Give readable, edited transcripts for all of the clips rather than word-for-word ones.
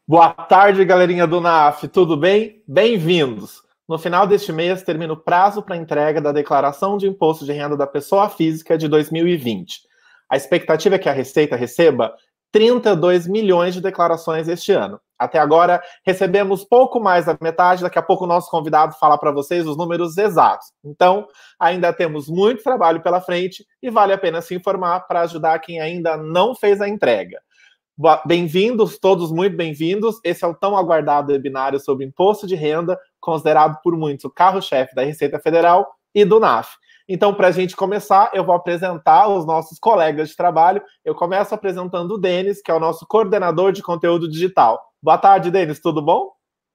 Boa tarde, galerinha do NAF, tudo bem? Bem-vindos! No final deste mês, termina o prazo para entrega da Declaração de Imposto de Renda da Pessoa Física de 2020. A expectativa é que a Receita receba 32 milhões de declarações este ano. Até agora, recebemos pouco mais da metade, daqui a pouco o nosso convidado fala para vocês os números exatos. Então, ainda temos muito trabalho pela frente e vale a pena se informar para ajudar quem ainda não fez a entrega. Bem-vindos, todos muito bem-vindos. Esse é o tão aguardado webinário sobre imposto de renda, considerado por muitos o carro-chefe da Receita Federal e do NAF. Então, para a gente começar, eu vou apresentar os nossos colegas de trabalho. Eu começo apresentando o Denis, que é o nosso coordenador de conteúdo digital. Boa tarde, Denis, tudo bom?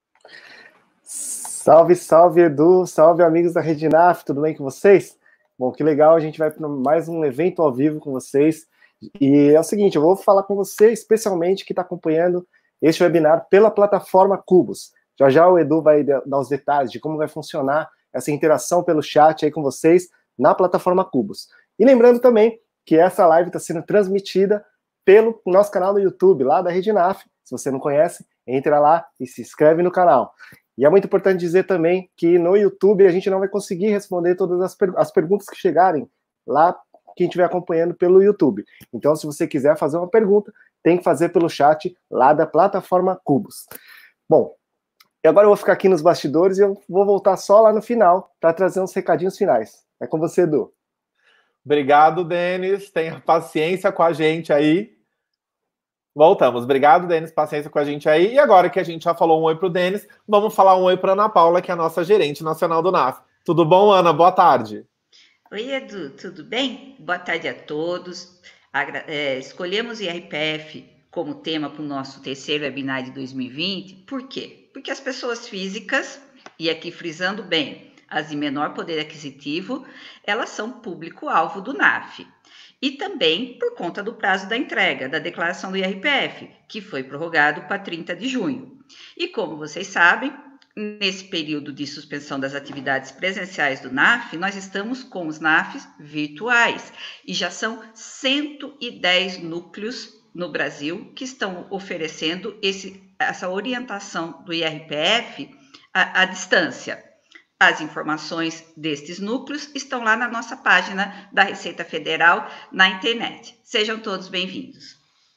Salve, salve, Edu. Salve, amigos da Rede NAF, tudo bem com vocês? Bom, que legal, a gente vai para mais um evento ao vivo com vocês. E é o seguinte, eu vou falar com você, especialmente que está acompanhando este webinar pela plataforma Cubos. Já já o Edu vai dar os detalhes de como vai funcionar essa interação pelo chat aí com vocês na plataforma Cubos. E lembrando também que essa live está sendo transmitida pelo nosso canal no YouTube, lá da Rede NAF. Se você não conhece, entra lá e se inscreve no canal. E é muito importante dizer também que no YouTube a gente não vai conseguir responder todas as perguntas que chegarem lá, quem estiver acompanhando pelo YouTube. Então, se você quiser fazer uma pergunta, tem que fazer pelo chat lá da plataforma Cubos. Bom, e agora eu vou ficar aqui nos bastidores e eu vou voltar só lá no final para trazer uns recadinhos finais. É com você, Edu. Obrigado, Denis. Tenha paciência com a gente aí. Voltamos. Obrigado, Denis. Paciência com a gente aí. E agora que a gente já falou um oi para o Denis, vamos falar um oi para a Ana Paula, que é a nossa gerente nacional do NAF. Tudo bom, Ana? Boa tarde. Oi, Edu, tudo bem? Boa tarde a todos. Escolhemos o IRPF como tema para o nosso terceiro webinar de 2020. Por quê? Porque as pessoas físicas, e aqui frisando bem, as de menor poder aquisitivo, elas são público-alvo do NAF. E também por conta do prazo da entrega da declaração do IRPF, que foi prorrogado para 30 de junho. E como vocês sabem, nesse período de suspensão das atividades presenciais do NAF, nós estamos com os NAFs virtuais e já são 110 núcleos no Brasil que estão oferecendo essa orientação do IRPF à distância. As informações destes núcleos estão lá na nossa página da Receita Federal na internet. Sejam todos bem-vindos.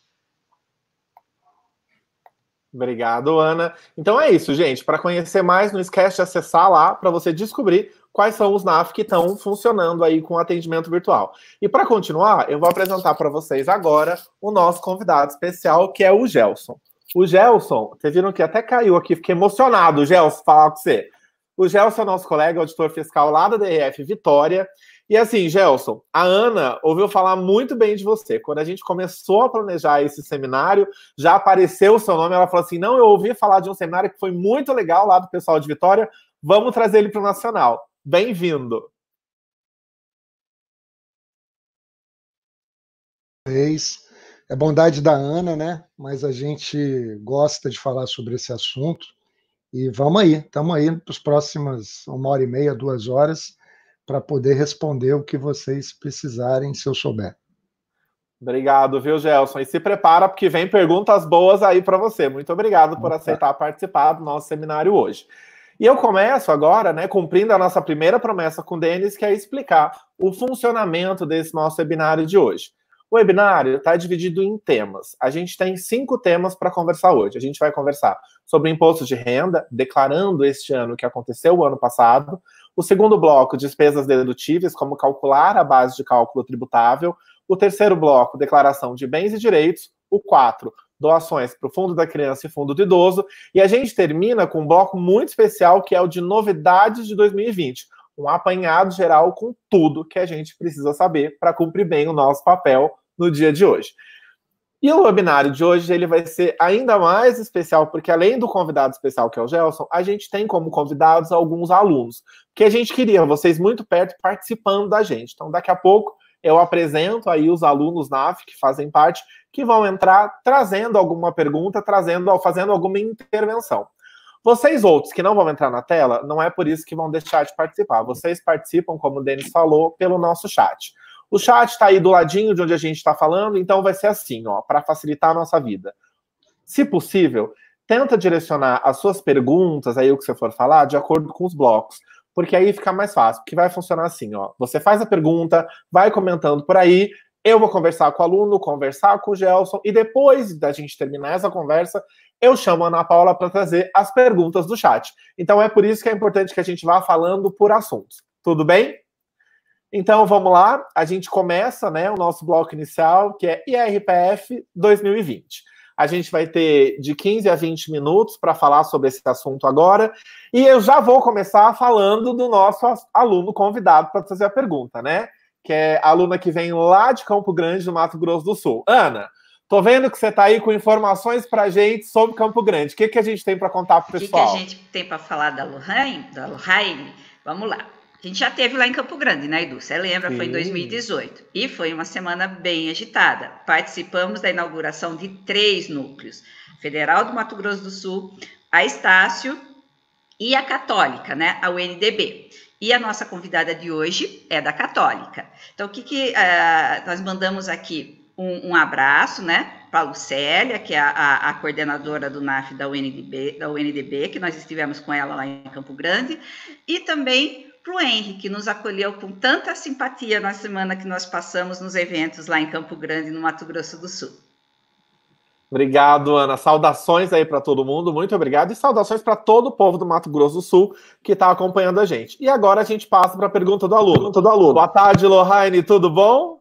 Obrigado, Ana. Então é isso, gente. Para conhecer mais, não esquece de acessar lá para você descobrir quais são os NAF que estão funcionando aí com atendimento virtual. E para continuar, eu vou apresentar para vocês agora o nosso convidado especial, que é o Gelson. O Gelson, vocês viram que até caiu aqui, fiquei emocionado, Gelson, falar com você. O Gelson é nosso colega, auditor fiscal lá da DRF Vitória. E assim, Gelson, a Ana ouviu falar muito bem de você. Quando a gente começou a planejar esse seminário, já apareceu o seu nome. Ela falou assim, não, eu ouvi falar de um seminário que foi muito legal lá do pessoal de Vitória. Vamos trazer ele para o Nacional. Bem-vindo. É bondade da Ana, né? Mas a gente gosta de falar sobre esse assunto. E vamos aí, estamos aí para as próximas 1h30, 2 horas, para poder responder o que vocês precisarem, se eu souber. Obrigado, viu, Gelson? E se prepara, porque vem perguntas boas aí para você. Muito obrigado por aceitar participar do nosso seminário hoje. E eu começo agora, né, cumprindo a nossa primeira promessa com o Denis, que é explicar o funcionamento desse nosso webinário de hoje. O webinário está dividido em temas. A gente tem 5 temas para conversar hoje. A gente vai conversar sobre imposto de renda, declarando este ano o que aconteceu o ano passado. O segundo bloco, despesas dedutíveis, como calcular a base de cálculo tributável. O terceiro bloco, declaração de bens e direitos. O 4, doações para o Fundo da Criança e Fundo do Idoso. E a gente termina com um bloco muito especial, que é o de novidades de 2020. Um apanhado geral com tudo que a gente precisa saber para cumprir bem o nosso papel no dia de hoje. E o webinário de hoje ele vai ser ainda mais especial, porque além do convidado especial, que é o Gelson, a gente tem como convidados alguns alunos, que a gente queria vocês muito perto participando da gente. Então, daqui a pouco, eu apresento aí os alunos NAF que fazem parte, que vão entrar trazendo alguma pergunta, fazendo alguma intervenção. Vocês outros que não vão entrar na tela, não é por isso que vão deixar de participar. Vocês participam, como o Denis falou, pelo nosso chat. O chat está aí do ladinho de onde a gente está falando, então vai ser assim, ó, para facilitar a nossa vida. Se possível, tenta direcionar as suas perguntas, aí o que você for falar, de acordo com os blocos. Porque aí fica mais fácil, porque vai funcionar assim, ó. Você faz a pergunta, vai comentando por aí, eu vou conversar com o aluno, conversar com o Gelson, e depois da gente terminar essa conversa, eu chamo a Ana Paula para trazer as perguntas do chat. Então é por isso que é importante que a gente vá falando por assuntos. Tudo bem? Então vamos lá, a gente começa, né, o nosso bloco inicial, que é IRPF 2020. A gente vai ter de 15 a 20 minutos para falar sobre esse assunto agora. E eu já vou começar falando do nosso aluno convidado para fazer a pergunta, né? Que é a aluna que vem lá de Campo Grande, no Mato Grosso do Sul. Ana, tô vendo que você está aí com informações para a gente sobre Campo Grande. O que a gente tem para contar para o pessoal? O que a gente tem para falar da Lohane? Vamos lá. A gente já teve lá em Campo Grande, né, Edu? Você lembra? Sim. Foi em 2018. E foi uma semana bem agitada. Participamos da inauguração de 3 núcleos. Federal do Mato Grosso do Sul, a Estácio e a Católica, né? A UNDB. E a nossa convidada de hoje é da Católica. Então, nós mandamos aqui um abraço, né? Para a Lucélia, que é a coordenadora do NAF da UNDB, que nós estivemos com ela lá em Campo Grande. E também para o Henry, que nos acolheu com tanta simpatia na semana que nós passamos nos eventos lá em Campo Grande, no Mato Grosso do Sul. Obrigado, Ana. Saudações aí para todo mundo, muito obrigado. E saudações para todo o povo do Mato Grosso do Sul que está acompanhando a gente. E agora a gente passa para a pergunta do aluno. Boa tarde, Lohane, tudo bom?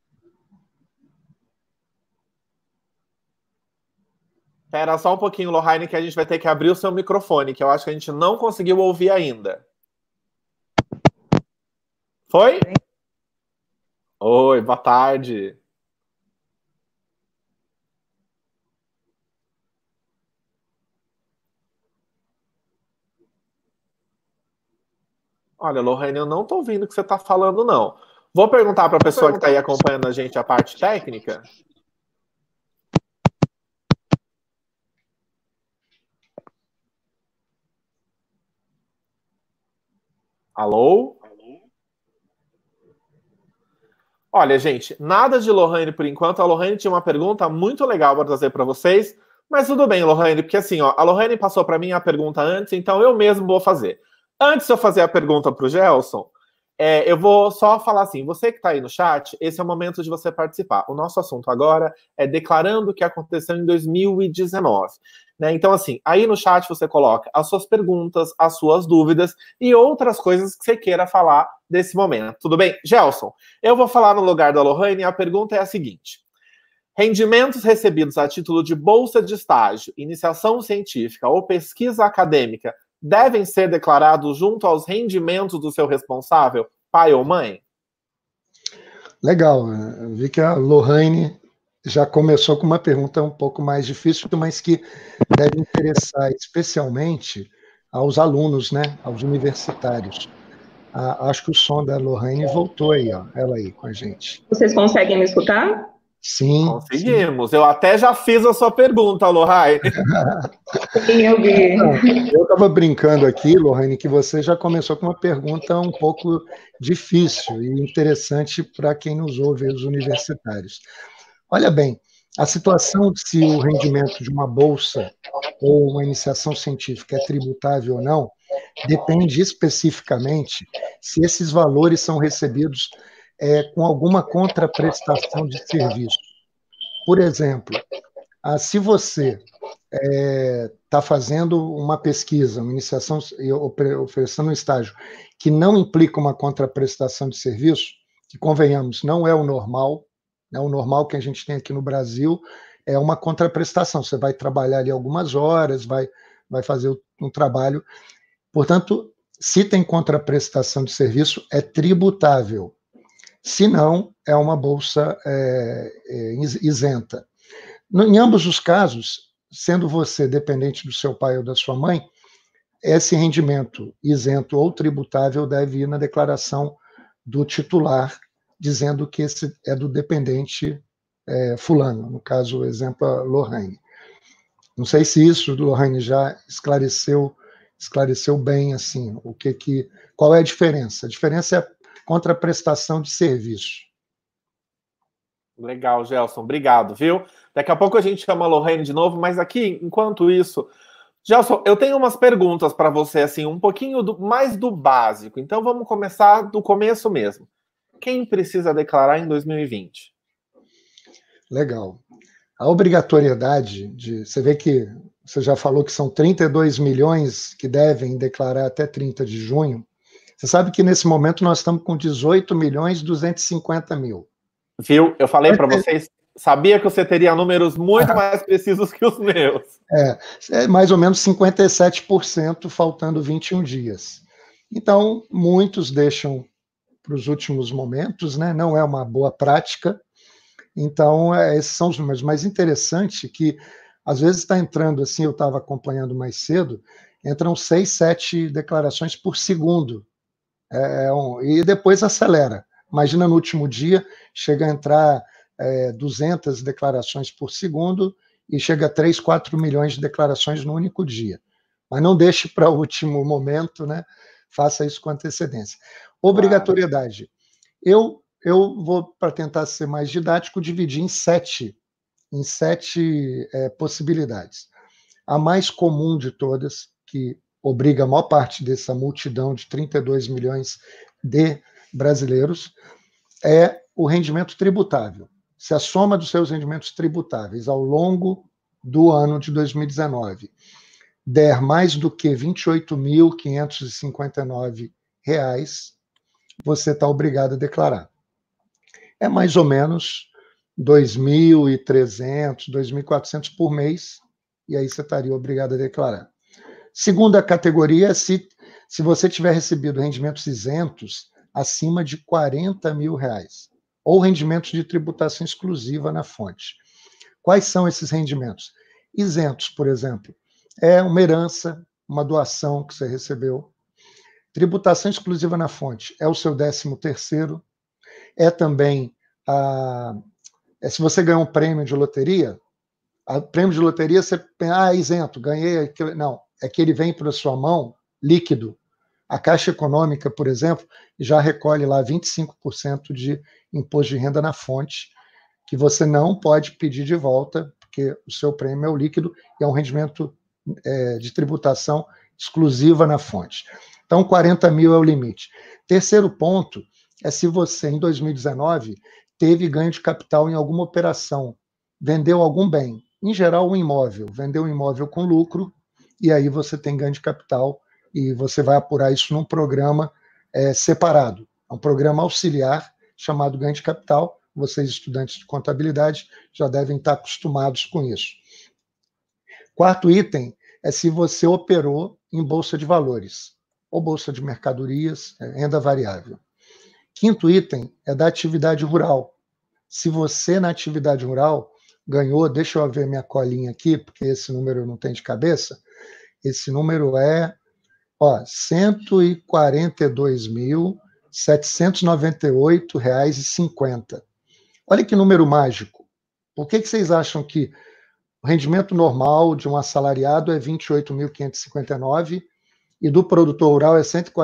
Espera só um pouquinho, Lohane, que a gente vai ter que abrir o seu microfone, que eu acho que a gente não conseguiu ouvir ainda. Foi? Oi, boa tarde. Olha, Lohane, eu não estou ouvindo o que você está falando, não. Vou perguntar para a pessoa que está aí acompanhando a gente a parte técnica. Alô? Olha, gente, nada de Lohane por enquanto. A Lohane tinha uma pergunta muito legal para trazer para vocês, mas tudo bem, Lohane, porque assim, ó, a Lohane passou para mim a pergunta antes, então eu mesmo vou fazer. Antes de eu fazer a pergunta para o Gelson, eu vou só falar assim, você que está aí no chat, esse é o momento de você participar. O nosso assunto agora é declarando o que aconteceu em 2019. Né? Então, assim, aí no chat você coloca as suas perguntas, as suas dúvidas e outras coisas que você queira falar desse momento. Tudo bem? Gelson, eu vou falar no lugar da Lohane e a pergunta é a seguinte. Rendimentos recebidos a título de bolsa de estágio, iniciação científica ou pesquisa acadêmica devem ser declarados junto aos rendimentos do seu responsável, pai ou mãe? Legal. Eu vi que a Lohane já começou com uma pergunta um pouco mais difícil, mas que deve interessar especialmente aos alunos, né, aos universitários. Acho que o som da Lohane voltou aí, ó, ela aí com a gente. Vocês conseguem me escutar? Sim. Conseguimos. Sim. Eu até já fiz a sua pergunta, Lohane. Sim, eu vi. Eu estava brincando aqui, Lohane, que você já começou com uma pergunta um pouco difícil e interessante para quem nos ouve, os universitários. Olha bem, a situação de se o rendimento de uma bolsa ou uma iniciação científica é tributável ou não, depende especificamente se esses valores são recebidos com alguma contraprestação de serviço. Por exemplo, se você está fazendo uma pesquisa, uma iniciação, oferecendo um estágio que não implica uma contraprestação de serviço, que, convenhamos, não é o normal, né? O normal que a gente tem aqui no Brasil é uma contraprestação. Você vai trabalhar ali algumas horas, vai fazer um trabalho. Portanto, se tem contraprestação de serviço, é tributável. Se não, é uma bolsa isenta. Em ambos os casos, sendo você dependente do seu pai ou da sua mãe, esse rendimento isento ou tributável deve ir na declaração do titular, dizendo que esse é do dependente fulano, no caso, o exemplo, a Lohane. Não sei se isso, Lohane, já esclareceu bem assim, qual é a diferença? A diferença é contraprestação de serviço. Legal, Gelson, obrigado, viu? Daqui a pouco a gente chama a Lorraine de novo, mas aqui, enquanto isso, Gelson, eu tenho umas perguntas para você, assim, um pouquinho mais do básico. Então vamos começar do começo mesmo. Quem precisa declarar em 2020? Legal. A obrigatoriedade você vê que você já falou que são 32 milhões que devem declarar até 30 de junho. Você sabe que nesse momento nós estamos com 18 milhões 250 mil. Viu? Eu falei para vocês, sabia que você teria números muito mais precisos que os meus. É mais ou menos 57%, faltando 21 dias. Então, muitos deixam para os últimos momentos, né? Não é uma boa prática. Então, esses são os números. Mais interessante que, às vezes, está entrando, assim, eu estava acompanhando mais cedo, entram 6, 7 declarações por segundo. E depois acelera. Imagina no último dia, chega a entrar 200 declarações por segundo e chega a 3, 4 milhões de declarações no único dia. Mas não deixe para o último momento, né? Faça isso com antecedência. Obrigatoriedade. Eu vou, para tentar ser mais didático, dividir em sete possibilidades. A mais comum de todas, que obriga a maior parte dessa multidão de 32 milhões de brasileiros, é o rendimento tributável. Se a soma dos seus rendimentos tributáveis ao longo do ano de 2019 der mais do que R$ 28.559, você está obrigado a declarar. É mais ou menos 2.300, 2.400 por mês, e aí você estaria obrigado a declarar. Segunda categoria é se você tiver recebido rendimentos isentos acima de R$ 40 mil, ou rendimentos de tributação exclusiva na fonte. Quais são esses rendimentos? Isentos, por exemplo, é uma herança, uma doação que você recebeu. Tributação exclusiva na fonte é o seu 13º, é também se você ganhar um prêmio de loteria, prêmio de loteria você pensa, isento, ganhei. Não, é que ele vem para a sua mão líquido. A Caixa Econômica, por exemplo, já recolhe lá 25% de imposto de renda na fonte, que você não pode pedir de volta, porque o seu prêmio é o líquido e é um rendimento de tributação exclusiva na fonte. Então, 40 mil é o limite. Terceiro ponto é se você, em 2019, teve ganho de capital em alguma operação, vendeu algum bem, em geral um imóvel, vendeu um imóvel com lucro, e aí você tem ganho de capital, e você vai apurar isso num programa separado, um programa auxiliar chamado ganho de capital. Vocês, estudantes de contabilidade, já devem estar acostumados com isso. Quarto item é se você operou em bolsa de valores, ou bolsa de mercadorias, renda variável. Quinto item é da atividade rural. Se você, na atividade rural, ganhou, deixa eu ver minha colinha aqui, porque esse número eu não tenho de cabeça, esse número é R$ 142.798,50. Olha que número mágico. Por que vocês acham que o rendimento normal de um assalariado é 28.559 e do produtor rural é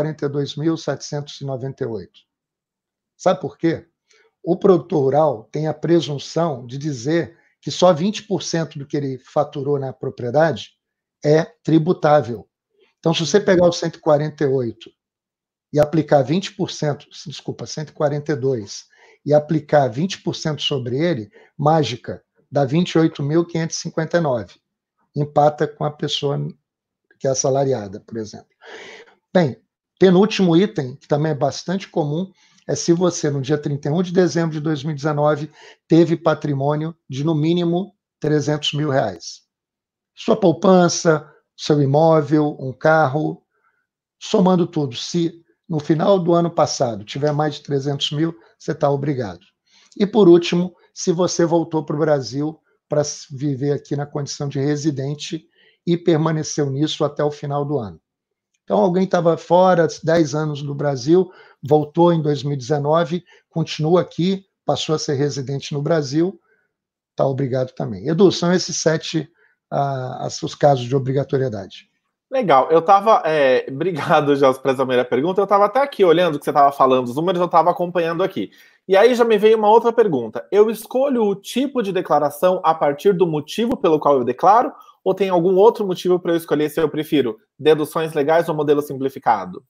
142.798? Sabe por quê? O produtor rural tem a presunção de dizer que só 20% do que ele faturou na propriedade é tributável. Então, se você pegar o 148 e aplicar 20%, desculpa, 142, e aplicar 20% sobre ele, mágica, dá 28.559. Empata com a pessoa que é assalariada, por exemplo. Bem, penúltimo item, que também é bastante comum, é se você, no dia 31 de dezembro de 2019, teve patrimônio de, no mínimo, R$ 300 mil. Sua poupança, seu imóvel, um carro, somando tudo. Se no final do ano passado tiver mais de 300 mil, você está obrigado. E, por último, se você voltou para o Brasil para viver aqui na condição de residente e permaneceu nisso até o final do ano. Então, alguém estava fora, 10 anos do Brasil, voltou em 2019, continua aqui, passou a ser residente no Brasil, está obrigado também. Edu, são esses 7 os casos de obrigatoriedade. Legal, eu estava... obrigado, Gelson, por essa primeira pergunta. Eu estava até aqui olhando o que você estava falando, os números eu estava acompanhando aqui. E aí já me veio uma outra pergunta. Eu escolho o tipo de declaração a partir do motivo pelo qual eu declaro? Ou tem algum outro motivo para eu escolher se eu prefiro deduções legais ou modelo simplificado?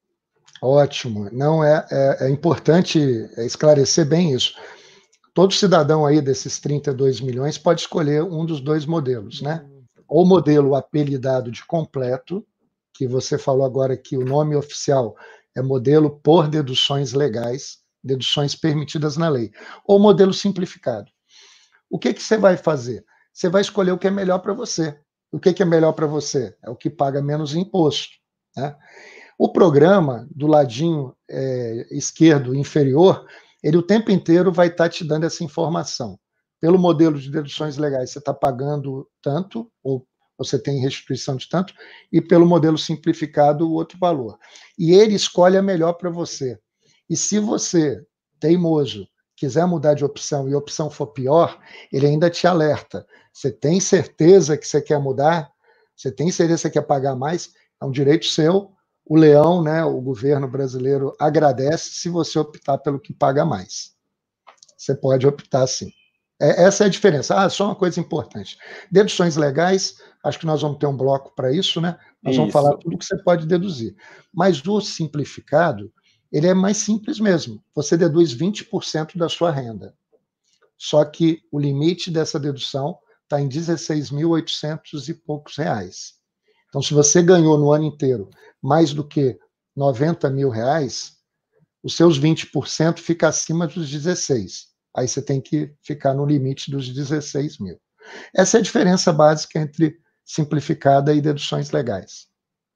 Ótimo. Não é importante esclarecer bem isso. Todo cidadão aí desses 32 milhões pode escolher um dos dois modelos, né? Ou o modelo apelidado de completo, que você falou agora que o nome oficial é modelo por deduções legais, deduções permitidas na lei, ou modelo simplificado. O que você vai fazer? Você vai escolher o que é melhor para você. O que é melhor para você? É o que paga menos imposto, né? O programa, do ladinho esquerdo inferior, ele o tempo inteiro vai estar te dando essa informação. Pelo modelo de deduções legais, você está pagando tanto, ou você tem restituição de tanto, e pelo modelo simplificado, o outro valor. E ele escolhe a melhor para você. E se você, teimoso, quiser mudar de opção e a opção for pior, ele ainda te alerta. Você tem certeza que você quer mudar? Você tem certeza que você quer pagar mais? É um direito seu. O leão, né, o governo brasileiro, agradece se você optar pelo que paga mais. Você pode optar sim. Essa é a diferença. Só uma coisa importante. Deduções legais, acho que nós vamos ter um bloco para isso, né? Nós vamos falar tudo que você pode deduzir. Mas o simplificado, ele é mais simples mesmo. Você deduz 20% da sua renda. Só que o limite dessa dedução está em 16.800 e poucos reais. Então, se você ganhou no ano inteiro mais do que 90 mil reais, os seus 20% fica acima dos 16. Aí você tem que ficar no limite dos 16 mil. Essa é a diferença básica entre simplificada e deduções legais.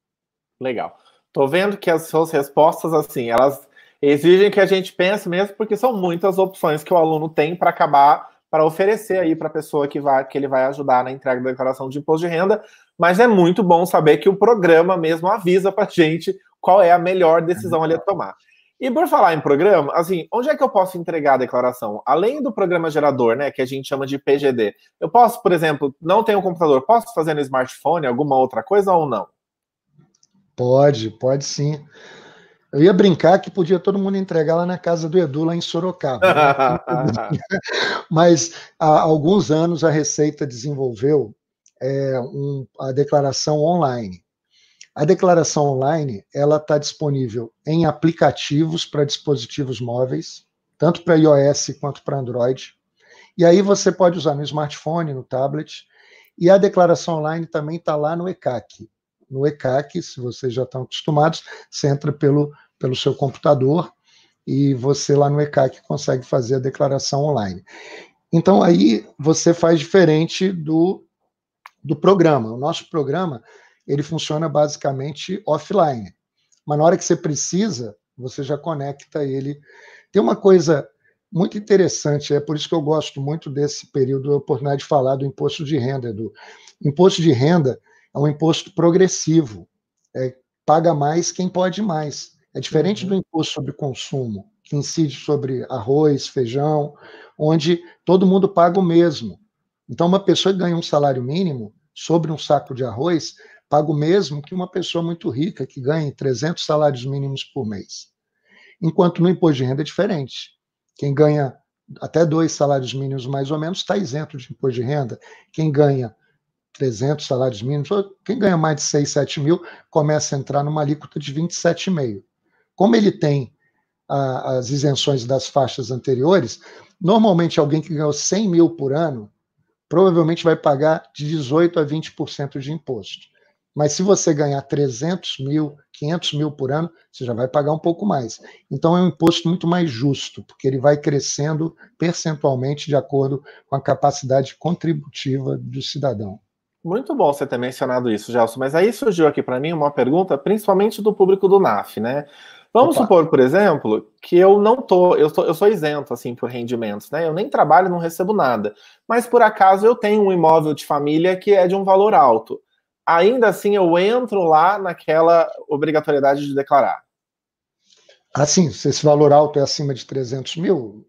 Legal. Estou vendo que as suas respostas, assim, elas exigem que a gente pense mesmo, porque são muitas opções que o aluno tem para acabar, para oferecer aí para a pessoa que ele vai ajudar na entrega da declaração de imposto de renda, mas é muito bom saber que o programa mesmo avisa para a gente qual é a melhor decisão ali a tomar. E por falar em programa, assim, onde é que eu posso entregar a declaração? Além do programa gerador, né, que a gente chama de PGD, eu posso, por exemplo, não tenho um computador, posso fazer no smartphone, alguma outra coisa ou não? Pode sim. Eu ia brincar que podia todo mundo entregar lá na casa do Edu, lá em Sorocaba. Né? Mas há alguns anos a Receita desenvolveu a declaração online. A declaração online ela está disponível em aplicativos para dispositivos móveis, tanto para iOS quanto para Android. E aí você pode usar no smartphone, no tablet. E a declaração online também está lá no ECAC. No ECAC, se vocês já estão acostumados, você entra pelo seu computador e você lá no ECAC consegue fazer a declaração online. Então aí você faz diferente do programa. O nosso programa ele funciona basicamente offline. Mas na hora que você precisa, você já conecta ele. Tem uma coisa muito interessante, é por isso que eu gosto muito desse período, a oportunidade de falar do imposto de renda, Edu. Imposto de renda é um imposto progressivo. Paga mais quem pode mais. É diferente do imposto sobre consumo, que incide sobre arroz, feijão, onde todo mundo paga o mesmo. Então, uma pessoa que ganha um salário mínimo sobre um saco de arroz paga o mesmo que uma pessoa muito rica que ganha 300 salários mínimos por mês. Enquanto no imposto de renda é diferente. Quem ganha até 2 salários mínimos mais ou menos está isento de imposto de renda. Quem ganha 300 salários mínimos, quem ganha mais de 6, 7 mil, começa a entrar numa alíquota de 27,5%. Como ele tem as isenções das faixas anteriores, normalmente alguém que ganhou 100 mil por ano provavelmente vai pagar de 18% a 20% de imposto. Mas se você ganhar 300 mil, 500 mil por ano, você já vai pagar um pouco mais. Então é um imposto muito mais justo, porque ele vai crescendo percentualmente de acordo com a capacidade contributiva do cidadão. Muito bom você ter mencionado isso, Gelson, mas aí surgiu aqui para mim uma pergunta, principalmente do público do NAF, né? Vamos supor, por exemplo, que eu sou isento, assim, por rendimentos, né? Eu nem trabalho, não recebo nada. Mas, por acaso, eu tenho um imóvel de família que é de um valor alto. Ainda assim, eu entro lá naquela obrigatoriedade de declarar. Assim, se esse valor alto é acima de 300 mil?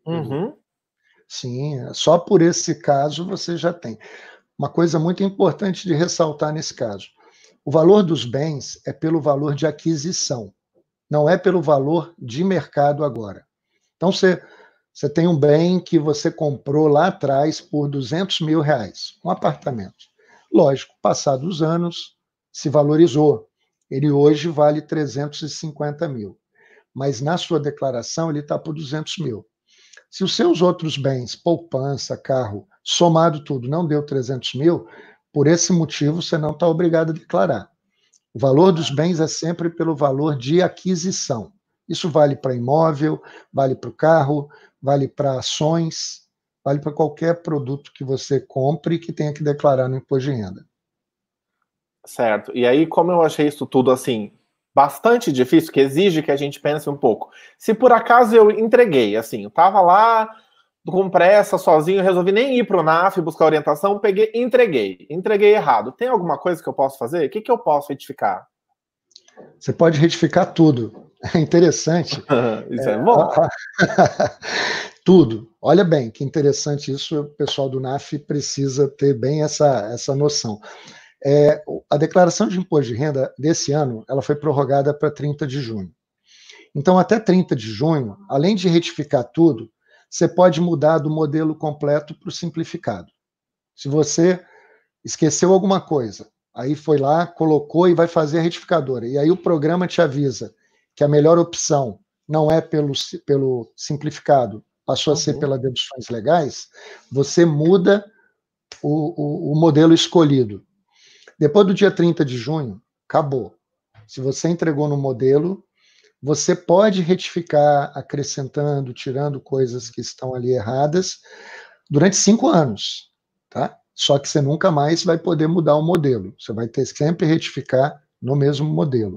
Sim, só por esse caso você já tem. Uma coisa muito importante de ressaltar nesse caso. O valor dos bens é pelo valor de aquisição. Não é pelo valor de mercado agora. Então, você Você tem um bem que você comprou lá atrás por R$200 mil, um apartamento. Lógico, passados os anos, se valorizou. Ele hoje vale 350 mil. Mas na sua declaração ele está por 200 mil. Se os seus outros bens, poupança, carro, somado tudo, não deu 300 mil, por esse motivo você não está obrigado a declarar. O valor dos bens é sempre pelo valor de aquisição. Isso vale para imóvel, vale para o carro, vale para ações, vale para qualquer produto que você compre que tenha que declarar no imposto de renda. Certo. E aí, como eu achei isso tudo assim bastante difícil, que exige que a gente pense um pouco. Se por acaso eu entreguei, assim, eu tava lá com pressa, sozinho, resolvi nem ir pro NAF buscar orientação, entreguei errado. Tem alguma coisa que eu posso fazer? O que eu posso retificar? Você pode retificar tudo. É interessante. Isso é bom. Tudo. Olha bem, que interessante isso, o pessoal do NAF precisa ter bem essa noção. A declaração de imposto de renda desse ano, ela foi prorrogada para 30 de junho. Então, até 30 de junho, além de retificar tudo, você pode mudar do modelo completo para o simplificado. Se você esqueceu alguma coisa, aí foi lá, colocou e vai fazer a retificadora, e aí o programa te avisa que a melhor opção não é pelo simplificado, passou a ser pelas deduções legais, você muda o modelo escolhido. Depois do dia 30 de junho, acabou. Se você entregou no modelo, você pode retificar, acrescentando, tirando coisas que estão ali erradas, durante 5 anos, tá? Só que você nunca mais vai poder mudar o modelo. Você vai ter sempre retificar no mesmo modelo.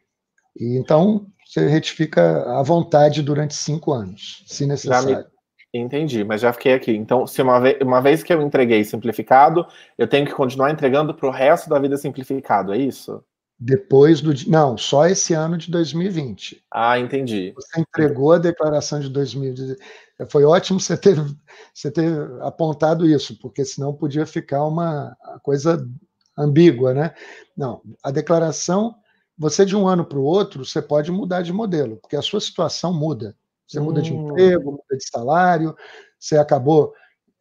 E então, você retifica à vontade durante 5 anos, se necessário. Entendi, mas já fiquei aqui. Então, se uma vez que eu entreguei simplificado, eu tenho que continuar entregando para o resto da vida simplificado, é isso? Depois do... Não, só esse ano de 2020. Ah, entendi. Você entregou a declaração de 2020. Foi ótimo você ter apontado isso, porque senão podia ficar uma coisa ambígua, né? Não, a declaração, você de um ano para o outro, você pode mudar de modelo, porque a sua situação muda. Você muda de emprego, muda de salário, você acabou,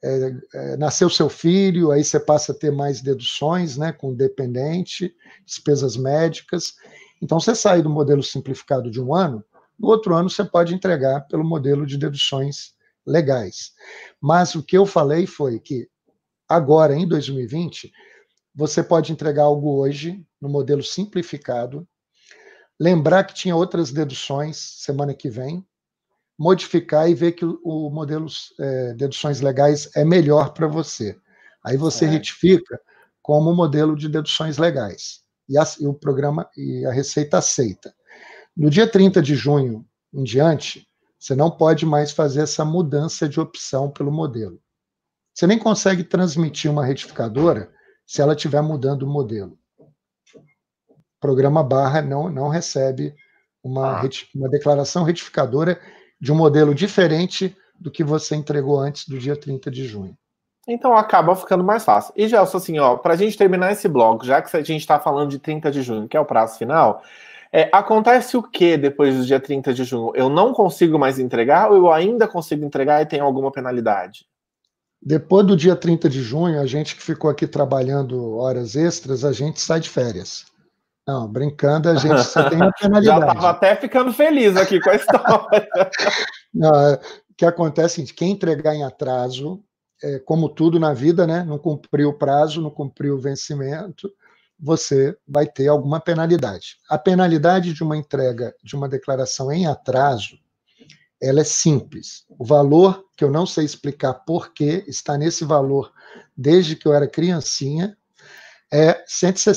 nasceu seu filho, aí você passa a ter mais deduções, né, com dependente, despesas médicas. Então, você sai do modelo simplificado de um ano, no outro ano você pode entregar pelo modelo de deduções legais. Mas o que eu falei foi que agora, em 2020, você pode entregar algo hoje no modelo simplificado, lembrar que tinha outras deduções semana que vem, modificar e ver que o modelo deduções legais é melhor para você. Aí você retifica como modelo de deduções legais. E o programa e a Receita aceita. No dia 30 de junho em diante, você não pode mais fazer essa mudança de opção pelo modelo. Você nem consegue transmitir uma retificadora se ela estiver mudando o modelo. O programa barra não recebe uma declaração retificadora de um modelo diferente do que você entregou antes do dia 30 de junho. Então acaba ficando mais fácil. E, Gelson, assim, para a gente terminar esse bloco, já que a gente está falando de 30 de junho, que é o prazo final, acontece o que depois do dia 30 de junho? Eu não consigo mais entregar ou eu ainda consigo entregar e tem alguma penalidade? Depois do dia 30 de junho, a gente que ficou aqui trabalhando horas extras, a gente sai de férias. Não, brincando, a gente só tem a penalidade. Já estava até ficando feliz aqui com a história. Não, o que acontece é que quem entregar em atraso, como tudo na vida, né, não cumpriu o prazo, não cumpriu o vencimento, você vai ter alguma penalidade. A penalidade de uma entrega de uma declaração em atraso, ela é simples. O valor, que eu não sei explicar por que está nesse valor desde que eu era criancinha, é R$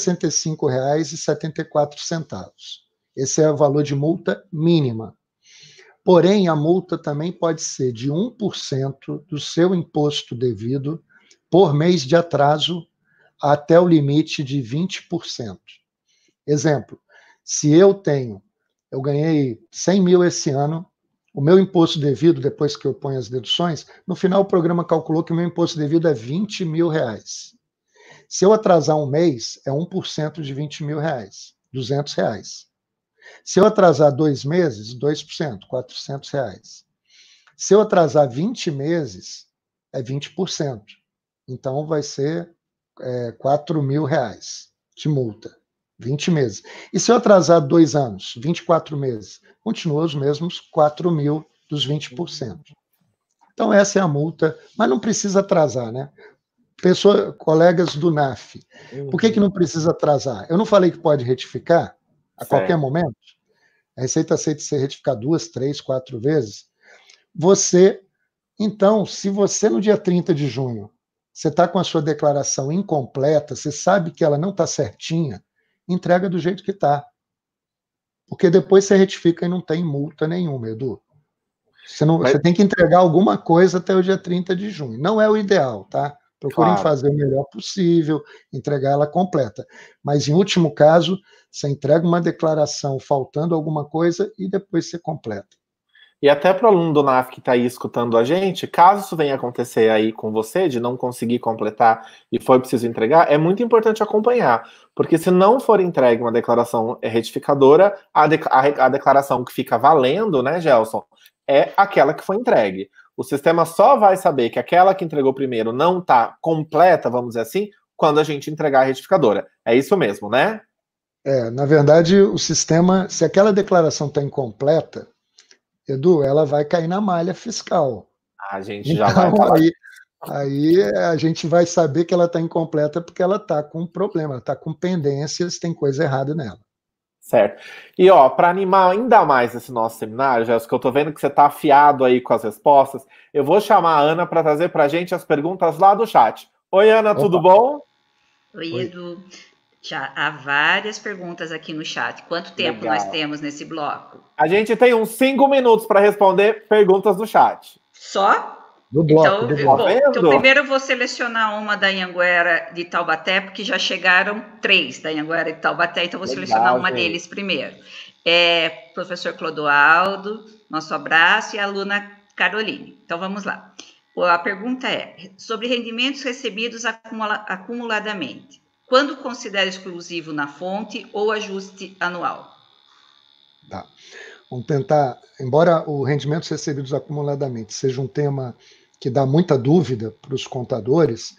165,74. Esse é o valor de multa mínima. Porém, a multa também pode ser de 1% do seu imposto devido por mês de atraso até o limite de 20%. Exemplo, se eu ganhei 100 mil esse ano, o meu imposto devido, depois que eu ponho as deduções, no final o programa calculou que o meu imposto devido é R$20 mil. Se eu atrasar um mês, é 1% de R$20 mil, R$200. Se eu atrasar 2 meses, 2%, R$400. Se eu atrasar 20 meses, é 20%. Então, vai ser R$4.000 de multa. 20 meses. E se eu atrasar 2 anos, 24 meses, continua os mesmos 4.000 dos 20%. Então, essa é a multa, mas não precisa atrasar, né? Colegas do NAF, por que não precisa atrasar? Eu não falei que pode retificar a qualquer momento? A Receita aceita ser retificar 2, 3, 4 vezes. Então, se você no dia 30 de junho, você está com a sua declaração incompleta, você sabe que ela não está certinha, entrega do jeito que está. Porque depois você retifica e não tem multa nenhuma, Edu. Você tem que entregar alguma coisa até o dia 30 de junho. Não é o ideal, tá? Procurem fazer o melhor possível, entregar ela completa. Mas, em último caso, você entrega uma declaração faltando alguma coisa e depois você completa. E até para o aluno do NAF que está aí escutando a gente, caso isso venha acontecer aí com você, de não conseguir completar e for preciso entregar, é muito importante acompanhar, porque se não for entregue uma declaração retificadora, a declaração que fica valendo, né, Gelson, é aquela que foi entregue. O sistema só vai saber que aquela que entregou primeiro não está completa, vamos dizer assim, quando a gente entregar a retificadora. É isso mesmo, né? Na verdade, o sistema, se aquela declaração está incompleta, Edu, ela vai cair na malha fiscal. A gente já vai falar. Aí a gente vai saber que ela está incompleta porque ela está com problema, ela está com pendências, tem coisa errada nela. Certo. E para animar ainda mais esse nosso seminário, Jéssica, que eu estou vendo que você está afiado aí com as respostas, eu vou chamar a Ana para trazer para a gente as perguntas lá do chat. Oi, Ana, tudo bom? Oi, Edu. Já há várias perguntas aqui no chat. Quanto tempo nós temos nesse bloco? A gente tem uns 5 minutos para responder perguntas do chat. Só? Do bloco, então, primeiro eu vou selecionar uma da Anhanguera de Taubaté, porque já chegaram 3 da Anhanguera de Taubaté, então vou selecionar uma deles primeiro. Professor Clodoaldo, nosso abraço, e a aluna Caroline. Então, vamos lá. A pergunta é, sobre rendimentos recebidos acumuladamente, quando considera exclusivo na fonte ou ajuste anual? Tá. Vamos tentar, embora o rendimentos recebidos acumuladamente seja um tema que dá muita dúvida para os contadores,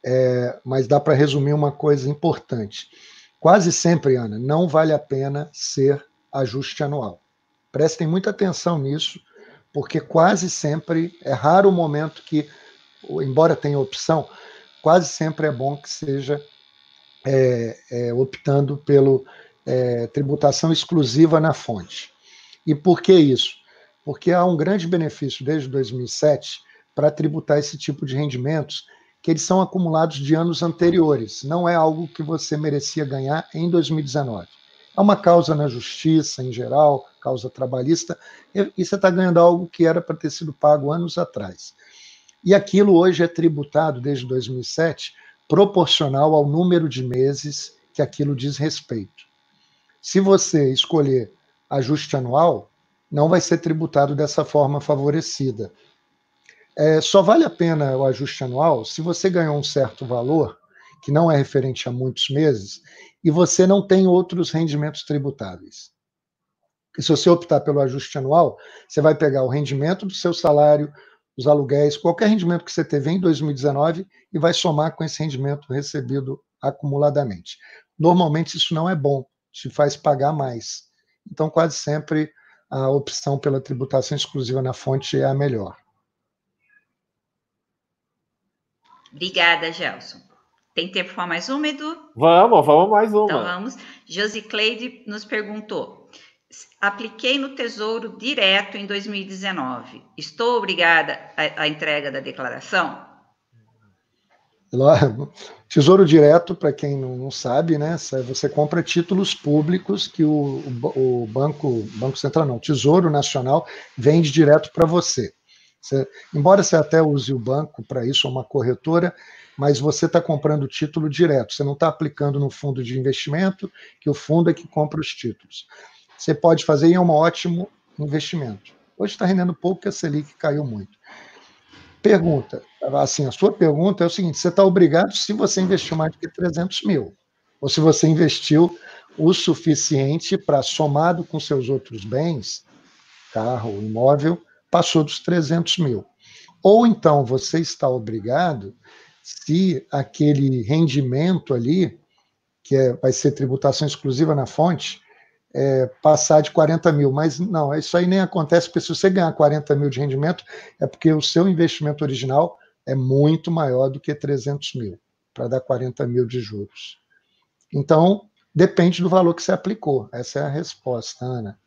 mas dá para resumir uma coisa importante. Quase sempre, Ana, não vale a pena ser ajuste anual. Prestem muita atenção nisso, porque quase sempre, é raro o momento que, embora tenha opção, quase sempre é bom que seja optando pela tributação exclusiva na fonte. E por que isso? Porque há um grande benefício desde 2007 para tributar esse tipo de rendimentos, que eles são acumulados de anos anteriores, não é algo que você merecia ganhar em 2019. É uma causa na justiça, em geral, causa trabalhista, e você está ganhando algo que era para ter sido pago anos atrás. E aquilo hoje é tributado, desde 2007, proporcional ao número de meses que aquilo diz respeito. Se você escolher ajuste anual, não vai ser tributado dessa forma favorecida. Só vale a pena o ajuste anual se você ganhou um certo valor, que não é referente a muitos meses, e você não tem outros rendimentos tributáveis. E se você optar pelo ajuste anual, você vai pegar o rendimento do seu salário, os aluguéis, qualquer rendimento que você teve em 2019 e vai somar com esse rendimento recebido acumuladamente. Normalmente isso não é bom, te faz pagar mais. Então, quase sempre, a opção pela tributação exclusiva na fonte é a melhor. Obrigada, Gelson. Tem tempo para mais uma, Edu? Vamos mais uma. Então vamos. Josicleide nos perguntou, apliquei no Tesouro Direto em 2019. Estou obrigada à entrega da declaração? Tesouro Direto, para quem não sabe, né, você compra títulos públicos que o Banco Central, não, o Tesouro Nacional vende direto para você. Embora você até use o banco para isso, ou uma corretora, mas você está comprando título direto, você não está aplicando no fundo de investimento, que o fundo é que compra os títulos. Você pode fazer e é um ótimo investimento. Hoje está rendendo pouco, porque a Selic caiu muito. Pergunta, assim, a sua pergunta é o seguinte, você está obrigado se você investiu mais do que 300 mil, ou se você investiu o suficiente para, somado com seus outros bens, carro, imóvel, passou dos 300 mil. Ou então você está obrigado, se aquele rendimento ali, que vai ser tributação exclusiva na fonte, passar de 40 mil. Mas não, isso aí nem acontece, porque se você ganhar 40 mil de rendimento, é porque o seu investimento original é muito maior do que 300 mil, para dar 40 mil de juros. Então, depende do valor que você aplicou. Essa é a resposta, Ana.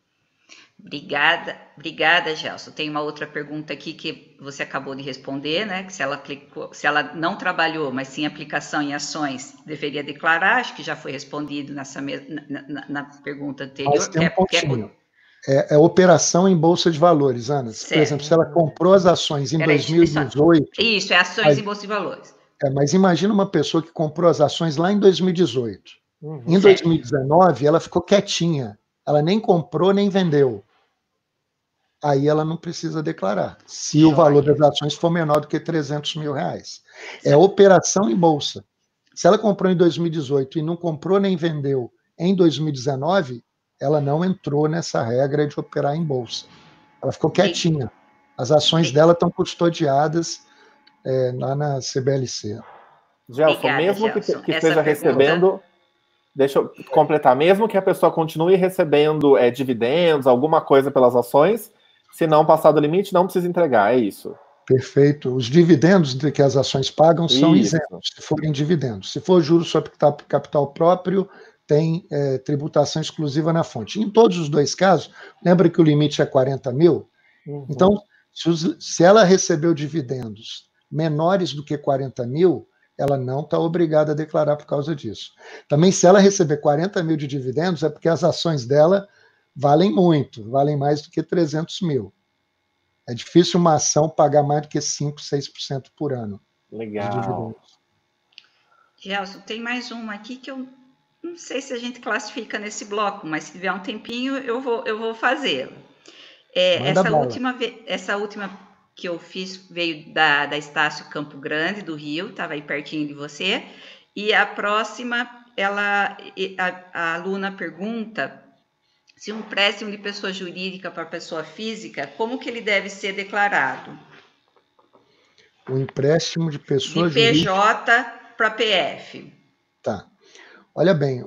Obrigada, Gelson. Tem uma outra pergunta aqui que você acabou de responder, né? Que se ela não trabalhou, mas sim aplicação em ações, deveria declarar. Acho que já foi respondido na pergunta anterior. Mas tem um pontinho. É operação em bolsa de valores, Ana. Por exemplo, se ela comprou as ações em 2018... Isso, é ações em bolsa de valores. Mas imagina uma pessoa que comprou as ações lá em 2018. Em 2019, ela ficou quietinha. Ela nem comprou, nem vendeu. Aí ela não precisa declarar, se o valor das ações for menor do que 300 mil reais. É operação em bolsa. Se ela comprou em 2018 e não comprou nem vendeu em 2019, ela não entrou nessa regra de operar em bolsa. Ela ficou quietinha. As ações dela estão custodiadas lá na CBLC. Gelson, mesmo que esteja recebendo... Deixa eu completar. Mesmo que a pessoa continue recebendo dividendos, alguma coisa pelas ações, se não passar do limite, não precisa entregar, é isso? Perfeito. Os dividendos que as ações pagam são isentos, se forem dividendos. Se for juros sobre capital próprio, tem tributação exclusiva na fonte. Em todos os dois casos, lembra que o limite é 40 mil? Então, se ela recebeu dividendos menores do que 40 mil, ela não está obrigada a declarar por causa disso. Também, se ela receber 40 mil de dividendos, é porque as ações dela valem muito, valem mais do que 300 mil. É difícil uma ação pagar mais do que 5%, 6% por ano. Legal. De dividendos. Gelson, tem mais uma aqui que eu não sei se a gente classifica nesse bloco, mas se tiver um tempinho, eu vou fazê-lo. Essa última que eu fiz veio da Estácio Campo Grande, do Rio, estava aí pertinho de você. E a próxima, a aluna pergunta se um empréstimo de pessoa jurídica para pessoa física, como que ele deve ser declarado? O empréstimo de pessoa jurídica. De PJ para PF. Tá. Olha bem,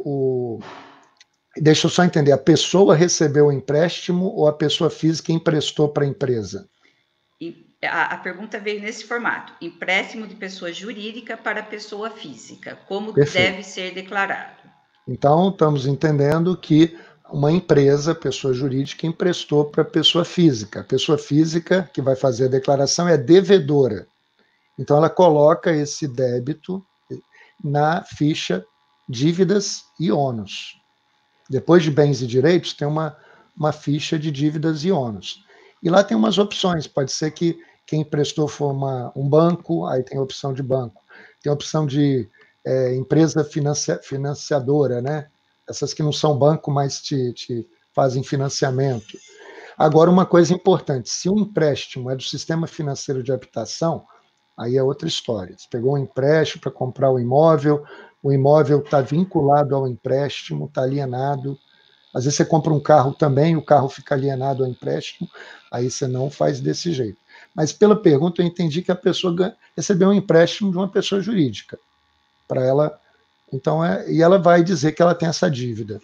deixa eu só entender, a pessoa recebeu o empréstimo ou a pessoa física emprestou para a empresa? A pergunta veio nesse formato: empréstimo de pessoa jurídica para pessoa física, como deve ser declarado? Então, estamos entendendo que uma empresa, pessoa jurídica, emprestou para pessoa física. A pessoa física que vai fazer a declaração é devedora. Então, ela coloca esse débito na ficha dívidas e ônus. Depois de bens e direitos, tem uma ficha de dívidas e ônus. E lá tem umas opções. Pode ser que quem emprestou for um banco, aí tem a opção de banco. Tem a opção de empresa financiadora, né? Essas que não são banco, mas te fazem financiamento. Agora, uma coisa importante, se um empréstimo é do sistema financeiro de habitação, aí é outra história. Você pegou um empréstimo para comprar o imóvel está vinculado ao empréstimo, está alienado. Às vezes você compra um carro também, o carro fica alienado ao empréstimo, aí você não faz desse jeito. Mas pela pergunta eu entendi que a pessoa recebeu um empréstimo de uma pessoa jurídica para ela. Então, e ela vai dizer que ela tem essa dívida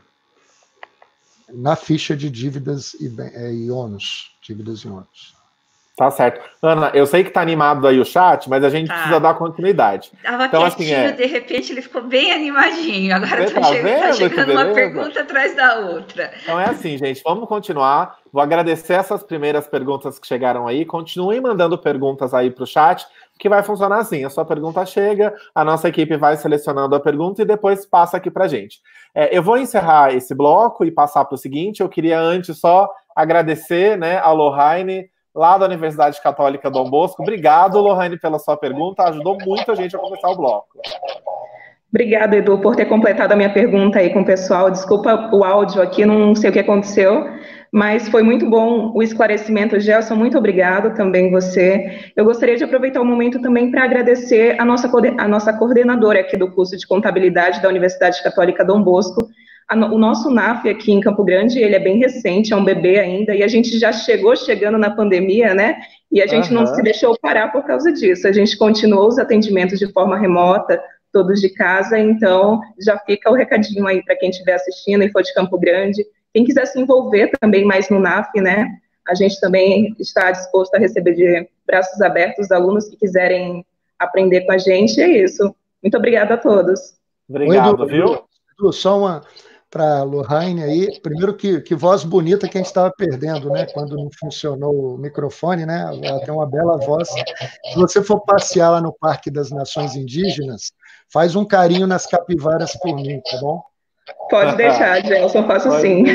na ficha de dívidas e ônus. Dívidas e ônus. Tá certo. Ana, eu sei que tá animado aí o chat, mas a gente precisa dar continuidade. Tava então, quietinho, de repente ele ficou bem animadinho. Agora tá chegando uma pergunta atrás da outra. Então é assim, gente, vamos continuar. Vou agradecer essas primeiras perguntas que chegaram aí. Continuem mandando perguntas aí pro chat, que vai funcionar assim. A sua pergunta chega, a nossa equipe vai selecionando a pergunta e depois passa aqui pra gente. Eu vou encerrar esse bloco e passar para o seguinte. Eu queria antes só agradecer, né, a Lohane, lá da Universidade Católica Dom Bosco. Obrigado, Lohane, pela sua pergunta. Ajudou muito a gente a começar o bloco. Obrigada, Edu, por ter completado a minha pergunta aí com o pessoal. Desculpa o áudio aqui, não sei o que aconteceu, mas foi muito bom o esclarecimento, Gelson. Muito obrigado também você. Eu gostaria de aproveitar o momento também para agradecer a nossa coordenadora aqui do curso de Contabilidade da Universidade Católica Dom Bosco, o nosso NAF aqui em Campo Grande, ele é bem recente, é um bebê ainda, e a gente já chegando na pandemia, né? E a gente não se deixou parar por causa disso. A gente continuou os atendimentos de forma remota, todos de casa, então já fica o recadinho aí para quem estiver assistindo e for de Campo Grande. Quem quiser se envolver também mais no NAF, né? A gente também está disposto a receber de braços abertos alunos que quiserem aprender com a gente. É isso. Muito obrigada a todos. Obrigado, viu? Edu, só uma para a Lohane aí. Primeiro, que voz bonita que a gente estava perdendo, né? Quando não funcionou o microfone, né? Ela tem uma bela voz. Se você for passear lá no Parque das Nações Indígenas, faz um carinho nas capivaras por mim, tá bom? Pode deixar, Gelson, faço sim.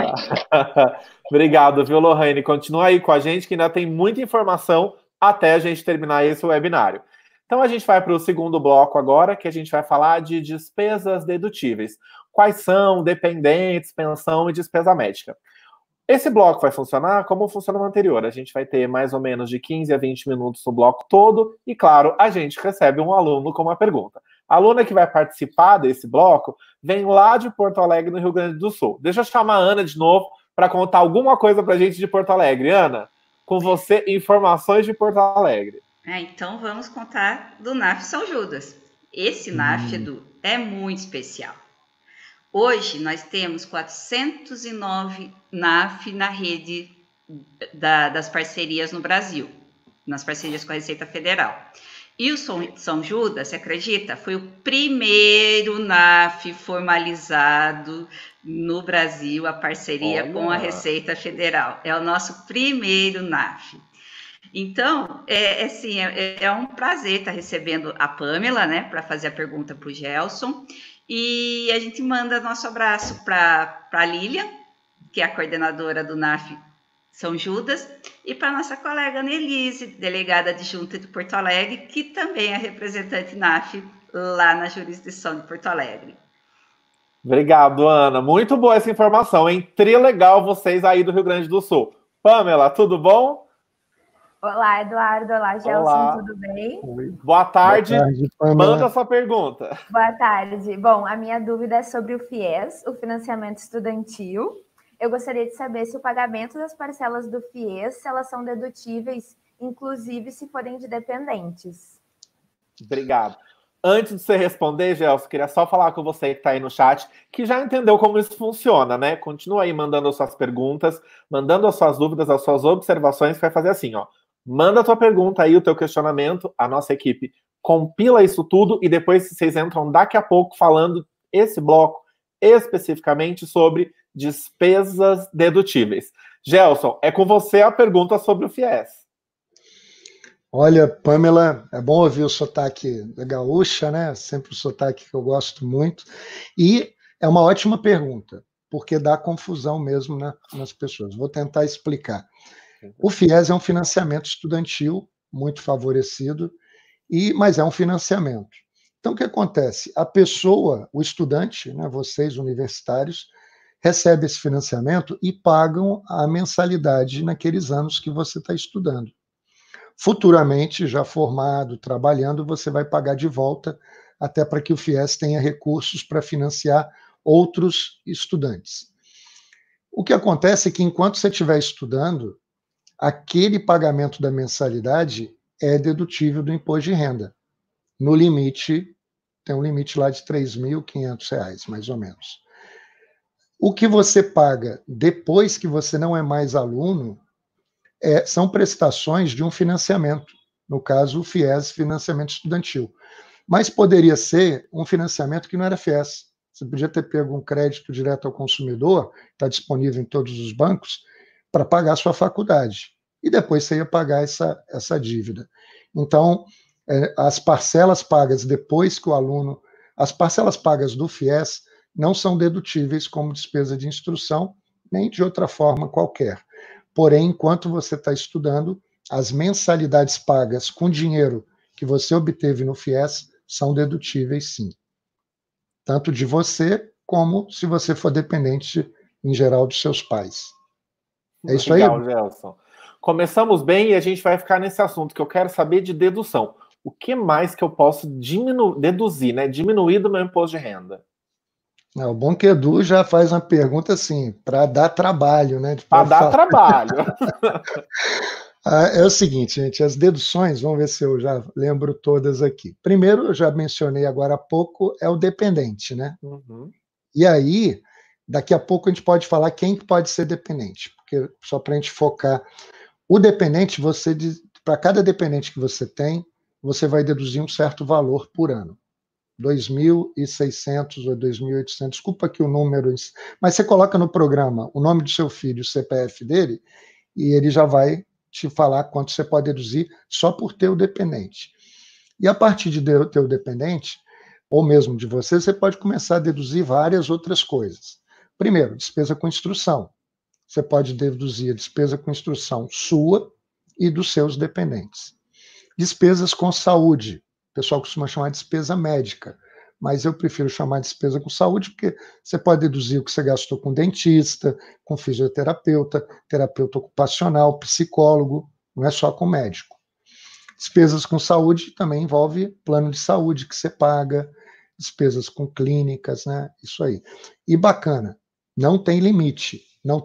Obrigado, viu, Lohane? Continua aí com a gente, que ainda tem muita informação até a gente terminar esse webinário. Então, a gente vai para o segundo bloco agora, que a gente vai falar de despesas dedutíveis. Quais são, dependentes, pensão e despesa médica. Esse bloco vai funcionar como funcionou no anterior. A gente vai ter mais ou menos de 15 a 20 minutos no bloco todo e, claro, a gente recebe um aluno com uma pergunta. A aluna que vai participar desse bloco vem lá de Porto Alegre, no Rio Grande do Sul. Deixa eu chamar a Ana de novo para contar alguma coisa para a gente de Porto Alegre. Ana, com você, informações de Porto Alegre. Então vamos contar do NAF São Judas. Esse NAF, Edu, é muito especial. Hoje nós temos 409 NAF na rede das parcerias no Brasil, nas parcerias com a Receita Federal. E o São Judas, você acredita? Foi o primeiro NAF formalizado no Brasil, a parceria com a Receita Federal. É o nosso primeiro NAF. Então, é um prazer estar recebendo a Pamela, né, para fazer a pergunta para o Gelson. E a gente manda nosso abraço para a Lilian, que é a coordenadora do NAF São Judas, e para a nossa colega Nelise, delegada adjunta de Porto Alegre, que também é representante NAF lá na jurisdição de Porto Alegre. Obrigado, Ana. Muito boa essa informação, hein? Trilegal vocês aí do Rio Grande do Sul. Pamela, tudo bom? Olá, Eduardo. Olá, Gelson. Olá. Tudo bem? Boa tarde. Boa tarde, manda a sua pergunta. Boa tarde. Bom, a minha dúvida é sobre o FIES, o financiamento estudantil. Eu gostaria de saber se o pagamento das parcelas do FIES, se elas são dedutíveis, inclusive se forem de dependentes. Obrigado. Antes de você responder, Gelson, queria só falar com você que está aí no chat, que já entendeu como isso funciona, né? Continua aí mandando as suas perguntas, mandando as suas dúvidas, as suas observações, que vai fazer assim, ó. Manda a tua pergunta aí, o teu questionamento, a nossa equipe compila isso tudo e depois vocês entram daqui a pouco falando esse bloco especificamente sobre despesas dedutíveis. Gelson, é com você a pergunta sobre o FIES. Olha, Pamela, é bom ouvir o sotaque da gaúcha, né? Sempre o sotaque que eu gosto muito. E é uma ótima pergunta, porque dá confusão mesmo, né, nas pessoas. Vou tentar explicar. O FIES é um financiamento estudantil muito favorecido, mas é um financiamento. Então, o que acontece? A pessoa, o estudante, né, vocês universitários, recebem esse financiamento e pagam a mensalidade naqueles anos que você está estudando. Futuramente, já formado, trabalhando, você vai pagar de volta, até para que o FIES tenha recursos para financiar outros estudantes. O que acontece é que, enquanto você estiver estudando, aquele pagamento da mensalidade é dedutível do imposto de renda. No limite, tem um limite lá de R$ 3.500, mais ou menos. O que você paga depois que você não é mais aluno são prestações de um financiamento. No caso, o FIES, financiamento estudantil. Mas poderia ser um financiamento que não era FIES. Você podia ter pego um crédito direto ao consumidor, está disponível em todos os bancos, para pagar a sua faculdade. E depois você ia pagar essa dívida. Então, as parcelas pagas depois que o aluno... As parcelas pagas do FIES não são dedutíveis como despesa de instrução, nem de outra forma qualquer. Porém, enquanto você está estudando, as mensalidades pagas com dinheiro que você obteve no FIES são dedutíveis, sim. Tanto de você, como se você for dependente, em geral, dos seus pais. É isso aí? Legal, Gelson. Começamos bem e a gente vai ficar nesse assunto que eu quero saber de dedução. O que mais que eu posso deduzir, né? Diminuir do meu imposto de renda? O bom que Edu já faz uma pergunta assim, para dar trabalho, né? Para dar trabalho. É o seguinte, gente, as deduções, vamos ver se eu já lembro todas aqui. Primeiro, eu já mencionei agora há pouco, é o dependente, né? Uhum. E aí, daqui a pouco a gente pode falar quem pode ser dependente, porque só para a gente focar. O dependente, para cada dependente que você tem, você vai deduzir um certo valor por ano. 2.600 ou 2.800, desculpa aqui o número, mas você coloca no programa o nome do seu filho, o CPF dele, e ele já vai te falar quanto você pode deduzir só por ter o dependente. E a partir de ter o dependente, ou mesmo de você pode começar a deduzir várias outras coisas. Primeiro, despesa com instrução. Você pode deduzir a despesa com instrução sua e dos seus dependentes. Despesas com saúde. O pessoal costuma chamar de despesa médica, mas eu prefiro chamar de despesa com saúde, porque você pode deduzir o que você gastou com dentista, com fisioterapeuta, terapeuta ocupacional, psicólogo, não é só com médico. Despesas com saúde também envolve plano de saúde que você paga, despesas com clínicas, né? Isso aí. E bacana, não tem limite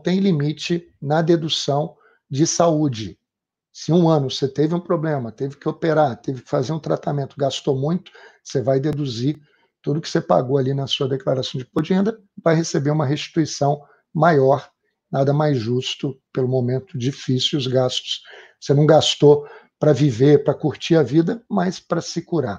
na dedução de saúde. Se um ano você teve um problema, teve que operar, teve que fazer um tratamento, gastou muito, você vai deduzir tudo que você pagou ali na sua declaração de imposto de renda, vai receber uma restituição maior, nada mais justo pelo momento difícil, os gastos. Você não gastou para viver, para curtir a vida, mas para se curar.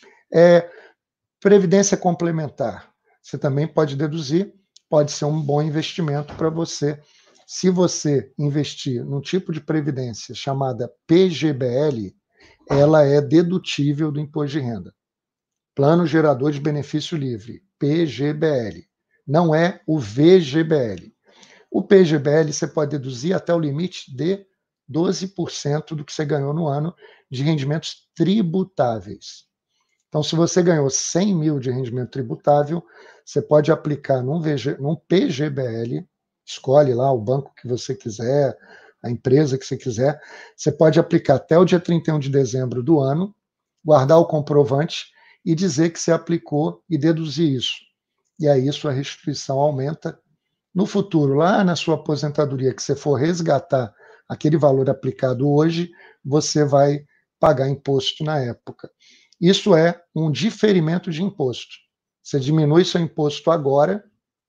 Previdência complementar, você também pode deduzir, pode ser um bom investimento para você. Se você investir num tipo de previdência chamada PGBL, ela é dedutível do imposto de renda. Plano Gerador de Benefício Livre, PGBL. Não é o VGBL. O PGBL você pode deduzir até o limite de 12% do que você ganhou no ano de rendimentos tributáveis. Então, se você ganhou 100 mil de rendimento tributável, você pode aplicar num PGBL, escolhe lá o banco que você quiser, a empresa que você quiser, você pode aplicar até o dia 31 de dezembro do ano, guardar o comprovante e dizer que você aplicou e deduzir isso. E aí sua restituição aumenta. No futuro, lá na sua aposentadoria, que você for resgatar aquele valor aplicado hoje, você vai pagar imposto na época. Isso é um diferimento de imposto. Você diminui seu imposto agora,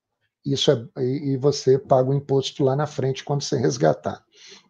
e você paga o imposto lá na frente quando você resgatar.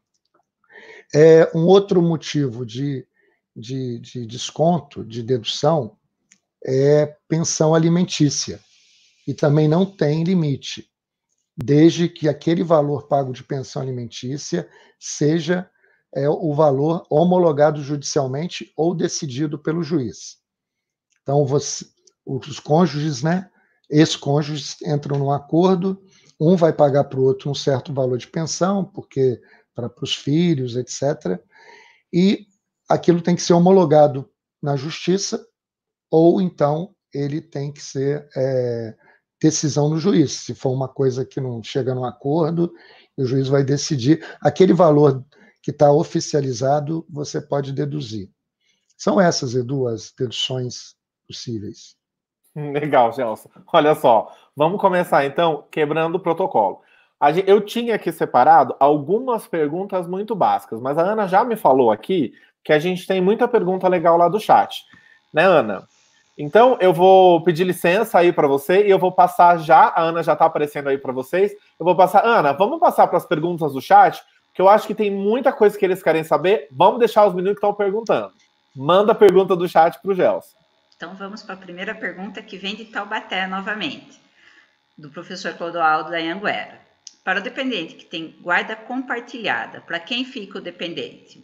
Um outro motivo de desconto, de dedução, é pensão alimentícia. E também não tem limite, desde que aquele valor pago de pensão alimentícia seja o valor homologado judicialmente ou decidido pelo juiz. Então, os cônjuges, né, ex-cônjuges entram num acordo, um vai pagar para o outro um certo valor de pensão, porque para os filhos, etc. E aquilo tem que ser homologado na justiça, ou então ele tem que ser decisão do juiz. Se for uma coisa que não chega num acordo, o juiz vai decidir. Aquele valor que está oficializado, você pode deduzir. São essas, Edu, as deduções possíveis. Legal, Gelson. Olha só, vamos começar então quebrando o protocolo. Eu tinha aqui separado algumas perguntas muito básicas, mas a Ana já me falou aqui que a gente tem muita pergunta legal lá do chat. Né, Ana? Então, eu vou pedir licença aí para você e eu vou passar já, a Ana já está aparecendo aí para vocês, eu vou passar, Ana, vamos passar para as perguntas do chat, que eu acho que tem muita coisa que eles querem saber, vamos deixar os meninos que estão perguntando. Manda a pergunta do chat para o Gelson. Então, vamos para a primeira pergunta, que vem de Taubaté, novamente, do professor Clodoaldo da Anhanguera. Para o dependente que tem guarda compartilhada, para quem fica o dependente?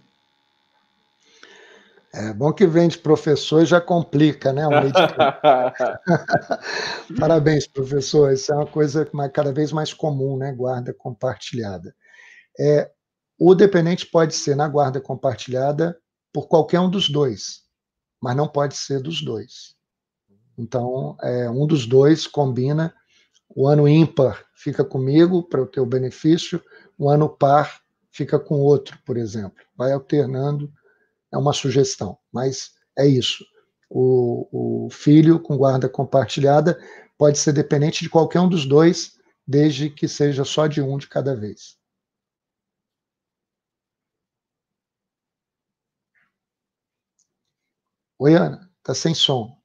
É bom que vem de professor e já complica, né? Parabéns, professor. Isso é uma coisa cada vez mais comum, né? Guarda compartilhada. O dependente pode ser na guarda compartilhada por qualquer um dos dois, mas não pode ser dos dois. Então, um dos dois combina. O ano ímpar fica comigo para eu ter o benefício, o ano par fica com outro, por exemplo. Vai alternando. É uma sugestão, mas é isso. O filho com guarda compartilhada pode ser dependente de qualquer um dos dois, desde que seja só de um de cada vez. Oi, Ana, está sem som.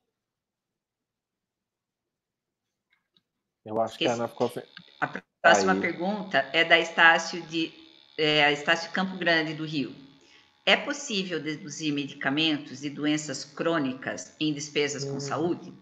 Eu acho que a Ana ficou sem... A próxima pergunta é da Estácio Campo Grande, do Rio. É possível deduzir medicamentos e doenças crônicas em despesas com saúde?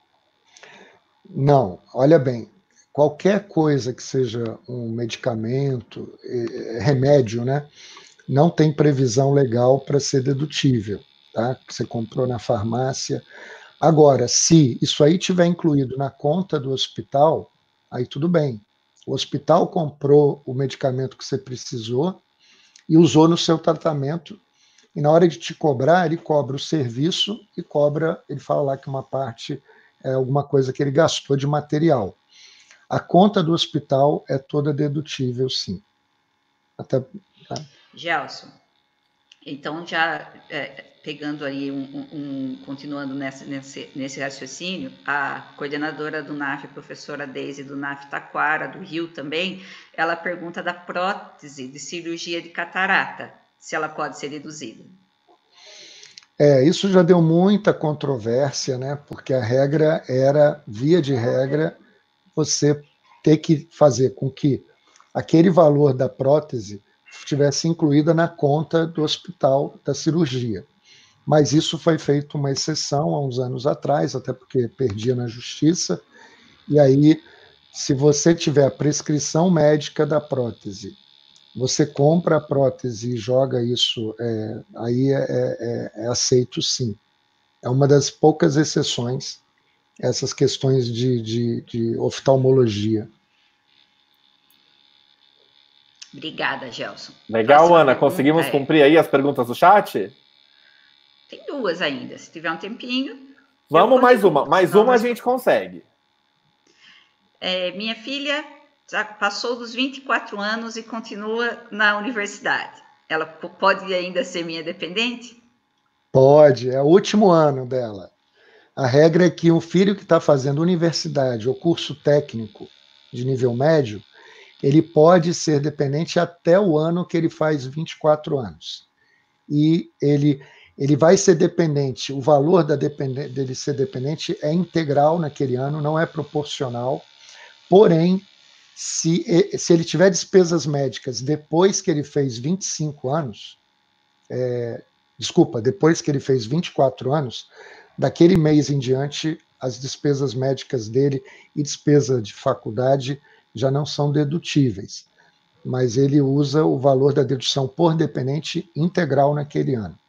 Não, olha bem, qualquer coisa que seja um medicamento, remédio, né, não tem previsão legal para ser dedutível, tá? Que você comprou na farmácia. Agora, se isso aí tiver incluído na conta do hospital, aí tudo bem. O hospital comprou o medicamento que você precisou e usou no seu tratamento, e na hora de te cobrar, ele cobra o serviço e cobra, ele fala lá que uma parte é alguma coisa que ele gastou de material. A conta do hospital é toda dedutível, sim. Tá? Gelson, então já pegando aí continuando nesse raciocínio, a coordenadora do NAF, a professora Deise do NAF Taquara, do Rio também, ela pergunta da prótese de cirurgia de catarata, se ela pode ser deduzida. Isso já deu muita controvérsia, né? Porque a regra era, via de regra, você ter que fazer com que aquele valor da prótese estivesse incluída na conta do hospital da cirurgia. Mas isso foi feito uma exceção há uns anos atrás, até porque perdia na justiça, e aí, se você tiver a prescrição médica da prótese, você compra a prótese e joga isso, aí é aceito sim. É uma das poucas exceções, essas questões de oftalmologia. Obrigada, Gelson. Legal, próxima Ana. Conseguimos cumprir aí as perguntas do chat? Tem duas ainda. Se tiver um tempinho... Vamos mais uma. Mais uma a gente consegue. Minha filha já passou dos 24 anos e continua na universidade. Ela pode ainda ser minha dependente? Pode, é o último ano dela. A regra é que o filho que está fazendo universidade ou curso técnico de nível médio, ele pode ser dependente até o ano que ele faz 24 anos. E ele vai ser dependente, o valor dele ser dependente é integral naquele ano, não é proporcional. Porém, se ele tiver despesas médicas depois que ele fez 25 anos, depois que ele fez 24 anos, daquele mês em diante, as despesas médicas dele e despesa de faculdade já não são dedutíveis, mas ele usa o valor da dedução por dependente integral naquele ano.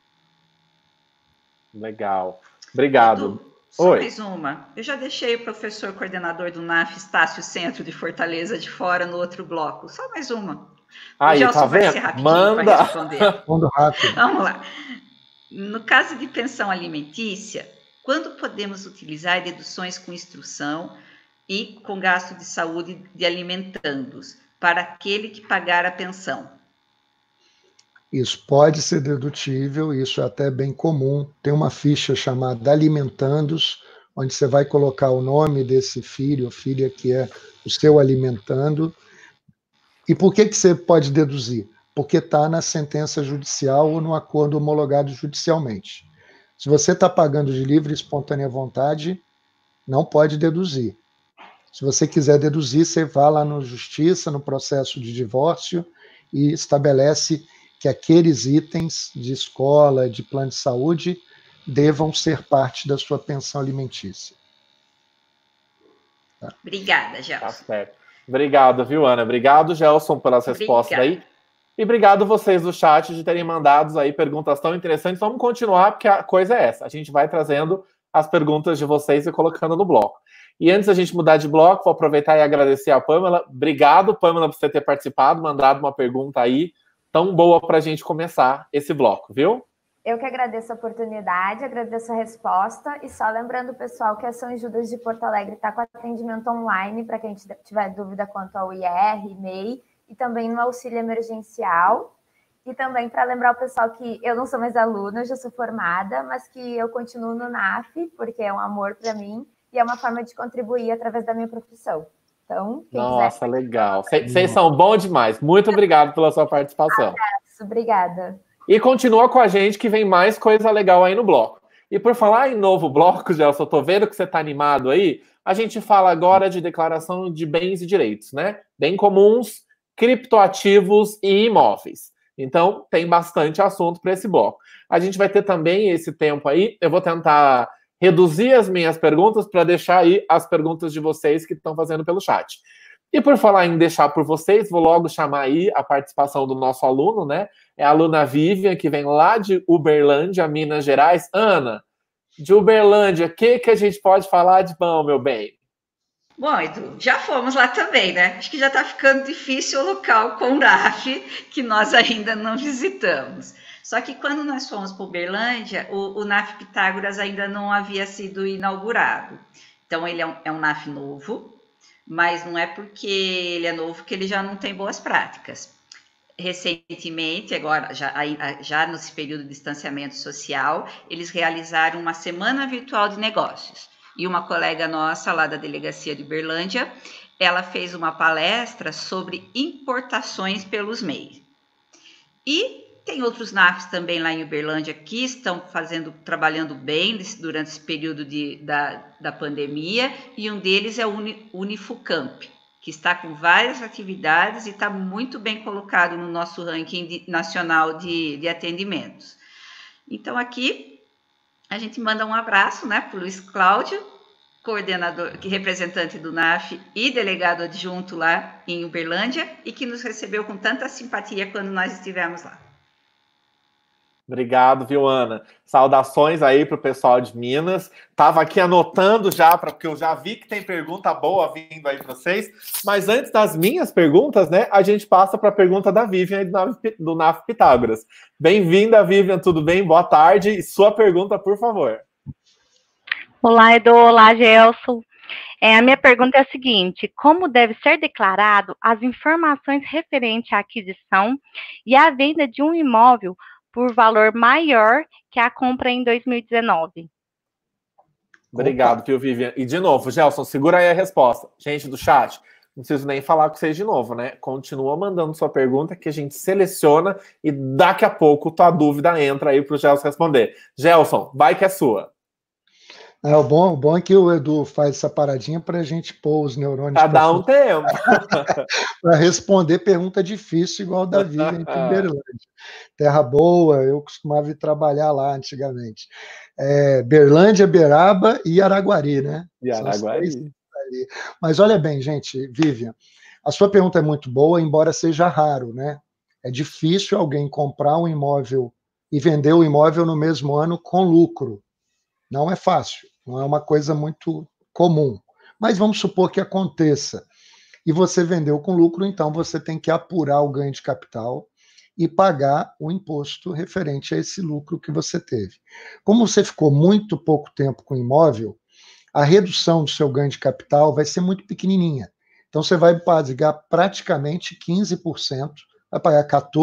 Legal. Obrigado. Edu, só mais uma. Eu já deixei o professor coordenador do NAF, Estácio Centro de Fortaleza, de fora no outro bloco. Só mais uma. Aí, tá vendo? Manda! Respondo rápido. Vamos lá. No caso de pensão alimentícia, quando podemos utilizar deduções com instrução e com gasto de saúde de alimentandos para aquele que pagar a pensão? Isso pode ser dedutível, isso é até bem comum. Tem uma ficha chamada Alimentandos, onde você vai colocar o nome desse filho ou filha que é o seu alimentando. E por que você pode deduzir? Porque está na sentença judicial ou no acordo homologado judicialmente. Se você está pagando de livre e espontânea vontade, não pode deduzir. Se você quiser deduzir, você vai lá na justiça, no processo de divórcio, e estabelece que aqueles itens de escola, de plano de saúde, devam ser parte da sua pensão alimentícia. Tá. Obrigada, Gelson. Tá certo. Obrigado, viu, Ana? Obrigado, Gelson, pelas respostas aí. E obrigado vocês do chat de terem mandado aí perguntas tão interessantes. Vamos continuar, porque a coisa é essa. A gente vai trazendo as perguntas de vocês e colocando no bloco. E antes da gente mudar de bloco, vou aproveitar e agradecer a Pamela. Obrigado, Pamela, por você ter participado, mandado uma pergunta aí tão boa para a gente começar esse bloco, viu? Eu que agradeço a oportunidade, agradeço a resposta, e só lembrando, pessoal, que a São Judas de Porto Alegre está com atendimento online para quem tiver dúvida quanto ao IR, MEI, e também no auxílio emergencial. E também para lembrar o pessoal que eu não sou mais aluna, eu já sou formada, mas que eu continuo no NAF, porque é um amor para mim, e é uma forma de contribuir através da minha profissão. Então, quem Nossa, quiser... legal. Vocês são bons demais. Muito obrigado pela sua participação. Obrigada. E continua com a gente que vem mais coisa legal aí no bloco. E por falar em novo bloco, Gelson, eu tô vendo que você tá animado aí, a gente fala agora de declaração de bens e direitos, né? Bem comuns, criptoativos e imóveis. Então, tem bastante assunto para esse bloco. A gente vai ter também esse tempo aí, eu vou tentar reduzir as minhas perguntas para deixar aí as perguntas de vocês que estão fazendo pelo chat. E por falar em deixar por vocês, vou logo chamar aí a participação do nosso aluno, né? É a aluna Vivian, que vem lá de Uberlândia, Minas Gerais. Ana, de Uberlândia, o que a gente pode falar de bom, meu bem? Bom, Edu, já fomos lá também, né? Acho que já está ficando difícil o local com o NAF, que nós ainda não visitamos. Só que quando nós fomos para Uberlândia, o NAF Pitágoras ainda não havia sido inaugurado. Então, ele é um NAF novo, mas não é porque ele é novo que ele já não tem boas práticas. Recentemente, agora, já nesse período de distanciamento social, eles realizaram uma semana virtual de negócios. E uma colega nossa, lá da Delegacia de Uberlândia, ela fez uma palestra sobre importações pelos MEI. E tem outros NAFs também lá em Uberlândia que estão trabalhando bem durante esse período da pandemia, e um deles é o Unifucamp, que está com várias atividades e está muito bem colocado no nosso ranking nacional de atendimentos. Então, aqui, a gente manda um abraço, né, para o Luiz Cláudio, coordenador, representante do NAF e delegado adjunto lá em Uberlândia, e que nos recebeu com tanta simpatia quando nós estivemos lá. Obrigado, viu, Ana? Saudações aí para o pessoal de Minas. Estava aqui anotando já, porque eu já vi que tem pergunta boa vindo aí para vocês. Mas antes das minhas perguntas, né, a gente passa para a pergunta da Vivian do NAF Pitágoras. Bem-vinda, Vivian, tudo bem? Boa tarde. E sua pergunta, por favor. Olá, Edu. Olá, Gelson. A minha pergunta é a seguinte: como deve ser declarado as informações referentes à aquisição e à venda de um imóvel por valor maior que a compra em 2019? Obrigado, viu, Vivian? E de novo, Gelson, segura aí a resposta. Gente do chat, não preciso nem falar com vocês de novo, né? Continua mandando sua pergunta que a gente seleciona e daqui a pouco tua dúvida entra aí para o Gelson responder. Gelson, vai que é sua. O bom é que o Edu faz essa paradinha para a gente pôr os neurônios para dar um tempo. para responder pergunta difícil, igual o da Vivian em Uberlândia. Terra boa, eu costumava ir trabalhar lá antigamente. Berlândia, Beraba e Araguari, né? E Araguari. Mas olha bem, gente, Vivian, a sua pergunta é muito boa, embora seja raro, né? É difícil alguém comprar um imóvel e vender o imóvel no mesmo ano com lucro. Não é fácil, não é uma coisa muito comum. Mas vamos supor que aconteça. E você vendeu com lucro, então você tem que apurar o ganho de capital e pagar o imposto referente a esse lucro que você teve. Como você ficou muito pouco tempo com o imóvel, a redução do seu ganho de capital vai ser muito pequenininha. Então você vai pagar praticamente 15%, vai pagar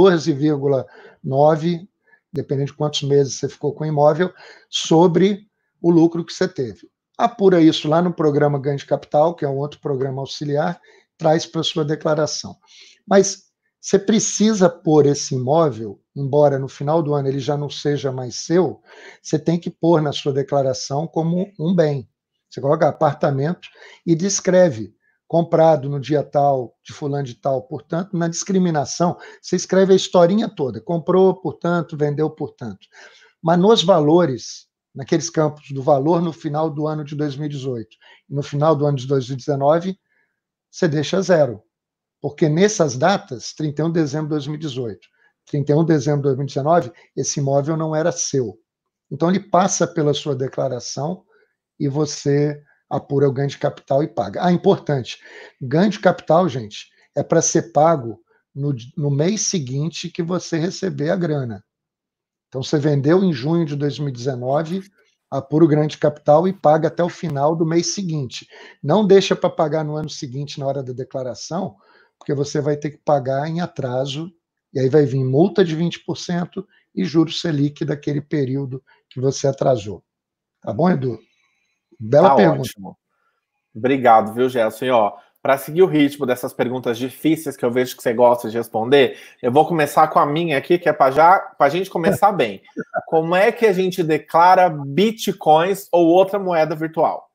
14,9%, dependendo de quantos meses você ficou com o imóvel, sobre o lucro que você teve. Apura isso lá no programa Ganho de Capital, que é um outro programa auxiliar, traz para a sua declaração. Mas você precisa pôr esse imóvel, embora no final do ano ele já não seja mais seu, você tem que pôr na sua declaração como um bem. Você coloca apartamento e descreve, comprado no dia tal, de fulano de tal, portanto, na discriminação, você escreve a historinha toda, comprou, portanto, vendeu, portanto. Mas nos valores, naqueles campos do valor no final do ano de 2018 e no final do ano de 2019, você deixa zero. Porque nessas datas, 31 de dezembro de 2018, 31 de dezembro de 2019, esse imóvel não era seu. Então, ele passa pela sua declaração e você apura o ganho de capital e paga. Importante, ganho de capital, gente, é para ser pago no mês seguinte que você receber a grana. Então, você vendeu em junho de 2019, apura o ganho de capital e paga até o final do mês seguinte. Não deixa para pagar no ano seguinte, na hora da declaração, porque você vai ter que pagar em atraso, e aí vai vir multa de 20% e juros Selic daquele período que você atrasou. Tá bom, Edu? Bela Tá pergunta. ótimo. Obrigado, viu, Gelson? E, ó, para seguir o ritmo dessas perguntas difíceis que eu vejo que você gosta de responder, eu vou começar com a minha aqui, que é para a gente começar bem. Como é que a gente declara bitcoins ou outra moeda virtual?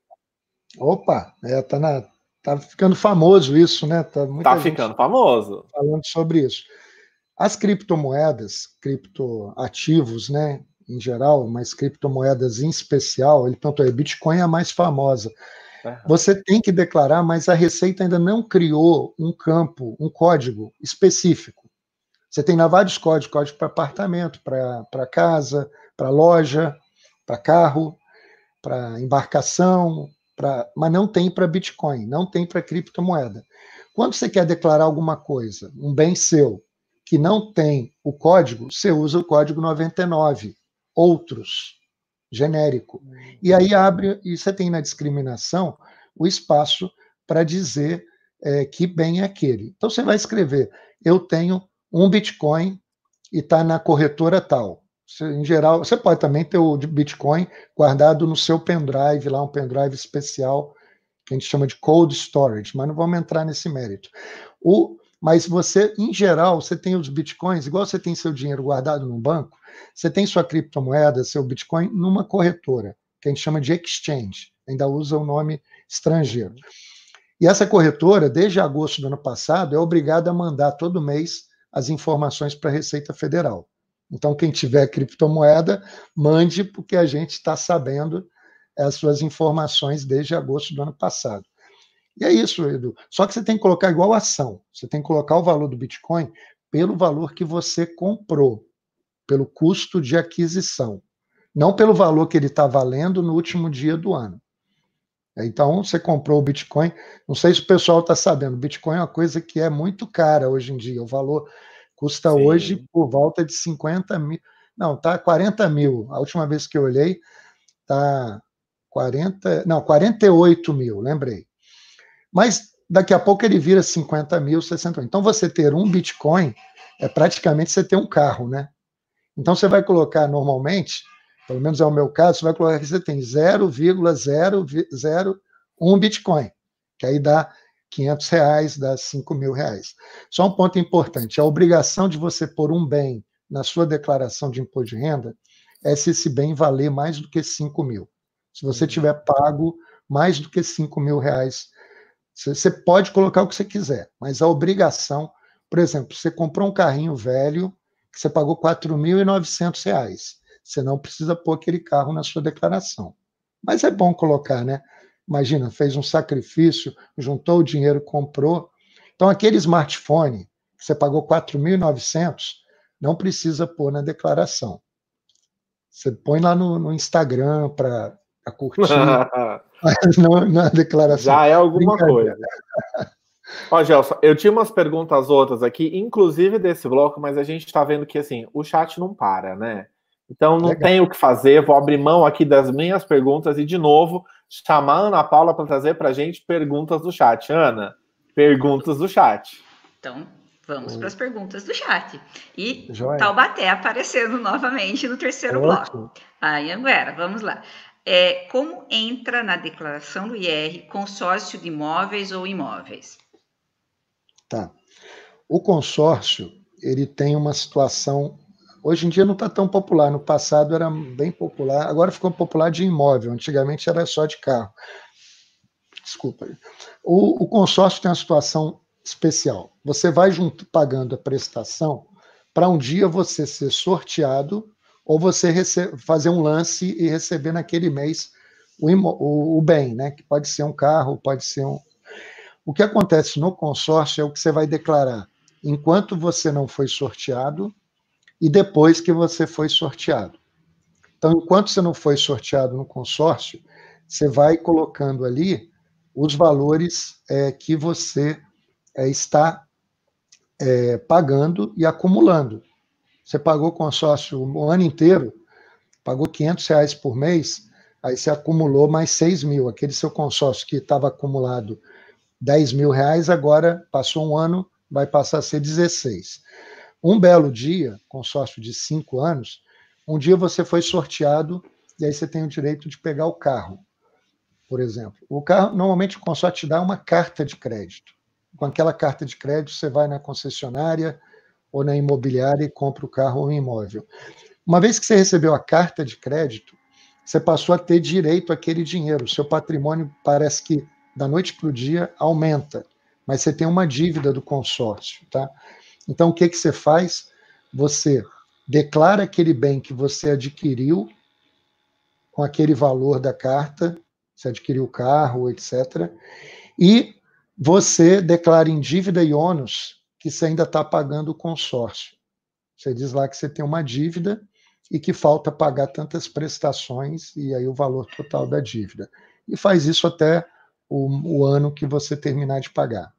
Opa, tá ficando famoso isso, né? Muita gente ficando famoso. falando sobre isso. As criptomoedas, criptoativos, né, em geral, mas criptomoedas em especial, tanto é, Bitcoin é a mais famosa. Você tem que declarar, mas a Receita ainda não criou um campo, um código específico. Você tem lá vários códigos, código para apartamento, para casa, para loja, para carro, para embarcação, mas não tem para Bitcoin, não tem para criptomoeda. Quando você quer declarar alguma coisa, um bem seu, que não tem o código, você usa o código 99, outros, genérico. E aí e você tem na discriminação o espaço para dizer que bem é aquele. Então você vai escrever, eu tenho um Bitcoin e está na corretora tal. Em geral, você pode também ter o Bitcoin guardado no seu pendrive, lá um pendrive especial, que a gente chama de cold storage, mas não vamos entrar nesse mérito. Mas você, em geral, você tem os Bitcoins, igual você tem seu dinheiro guardado no banco, você tem sua criptomoeda, seu Bitcoin, numa corretora, que a gente chama de exchange, ainda usa o nome estrangeiro. E essa corretora, desde agosto do ano passado, é obrigada a mandar todo mês as informações para a Receita Federal. Então, quem tiver criptomoeda, mande, porque a gente está sabendo as suas informações desde agosto do ano passado. E é isso, Edu. Só que você tem que colocar igual ação. Você tem que colocar o valor do Bitcoin pelo valor que você comprou, pelo custo de aquisição, não pelo valor que ele está valendo no último dia do ano. Então, você comprou o Bitcoin, não sei se o pessoal está sabendo, o Bitcoin é uma coisa que é muito cara hoje em dia, o valor custa hoje por volta de 50 mil, não, tá 40 mil, a última vez que eu olhei, tá 48 mil, lembrei. Mas daqui a pouco ele vira 50 mil, 60 mil. Então, você ter um Bitcoin é praticamente você ter um carro, né? Então, você vai colocar normalmente, pelo menos é o meu caso, você vai colocar que você tem 0,001 Bitcoin, que aí dá R$500, dá R$5.000. Só um ponto importante, a obrigação de você pôr um bem na sua declaração de imposto de renda é se esse bem valer mais do que 5 mil. Se você tiver pago mais do que R$5.000, você pode colocar o que você quiser, mas a obrigação, por exemplo, você comprou um carrinho velho que você pagou R$4.900, você não precisa pôr aquele carro na sua declaração. Mas é bom colocar, né? Imagina, fez um sacrifício, juntou o dinheiro, comprou. Então, aquele smartphone que você pagou R$4.900, não precisa pôr na declaração. Você põe lá no Instagram para curtir, mas não na declaração. Já é alguma coisa. Ó, Gelson, eu tinha umas perguntas outras aqui, inclusive desse bloco, mas a gente está vendo que assim, o chat não para, né? Então não tem o que fazer, vou abrir mão aqui das minhas perguntas e, de novo, chamar a Ana Paula para trazer para a gente perguntas do chat. Ana, perguntas do chat. Então, vamos para as perguntas do chat. E Taubaté aparecendo novamente no terceiro bloco. Aí, Anguera, vamos lá. Como entra na declaração do IR consórcio de imóveis ou imóveis? Tá. O consórcio, ele tem uma situação... Hoje em dia não está tão popular. No passado era bem popular. Agora ficou popular de imóvel. Antigamente era só de carro. Desculpa. O consórcio tem uma situação especial. Você vai pagando a prestação para um dia você ser sorteado ou você fazer um lance e receber naquele mês o bem, né? Que pode ser um carro, pode ser um... O que acontece no consórcio é o que você vai declarar enquanto você não foi sorteado e depois que você foi sorteado. Então, enquanto você não foi sorteado no consórcio, você vai colocando ali os valores que você está pagando e acumulando. Você pagou consórcio o ano inteiro, pagou R$500 por mês, aí você acumulou mais 6 mil. Aquele seu consórcio que estava acumulado R$10.000, agora passou um ano, vai passar a ser 16. Um belo dia, consórcio de 5 anos, um dia você foi sorteado e aí você tem o direito de pegar o carro. por exemplo. O carro, normalmente, o consórcio te dá uma carta de crédito. Com aquela carta de crédito, você vai na concessionária ou na imobiliária e compra o carro ou o imóvel. Uma vez que você recebeu a carta de crédito, você passou a ter direito àquele dinheiro. O seu patrimônio parece que, da noite para o dia, aumenta, mas você tem uma dívida do consórcio. Tá? Então, o que você faz? Você declara aquele bem que você adquiriu com aquele valor da carta, você adquiriu o carro, etc., e você declara em dívida e ônus que você ainda está pagando o consórcio. Você diz lá que você tem uma dívida e que falta pagar tantas prestações e aí o valor total da dívida. E faz isso até o ano que você terminar de pagar.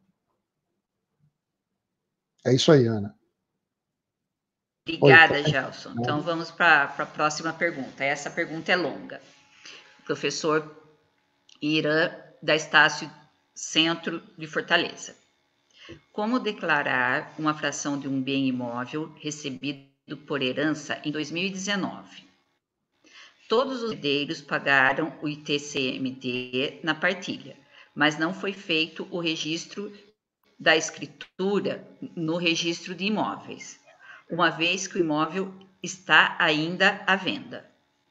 É isso aí, Ana. Obrigada, Gelson. Então, vamos para a próxima pergunta. Essa pergunta é longa. O professor Irã, da Estácio Centro de Fortaleza. Como declarar uma fração de um bem imóvel recebido por herança em 2019? Todos os herdeiros pagaram o ITCMD na partilha, mas não foi feito o registro da escritura no registro de imóveis, uma vez que o imóvel está ainda à venda.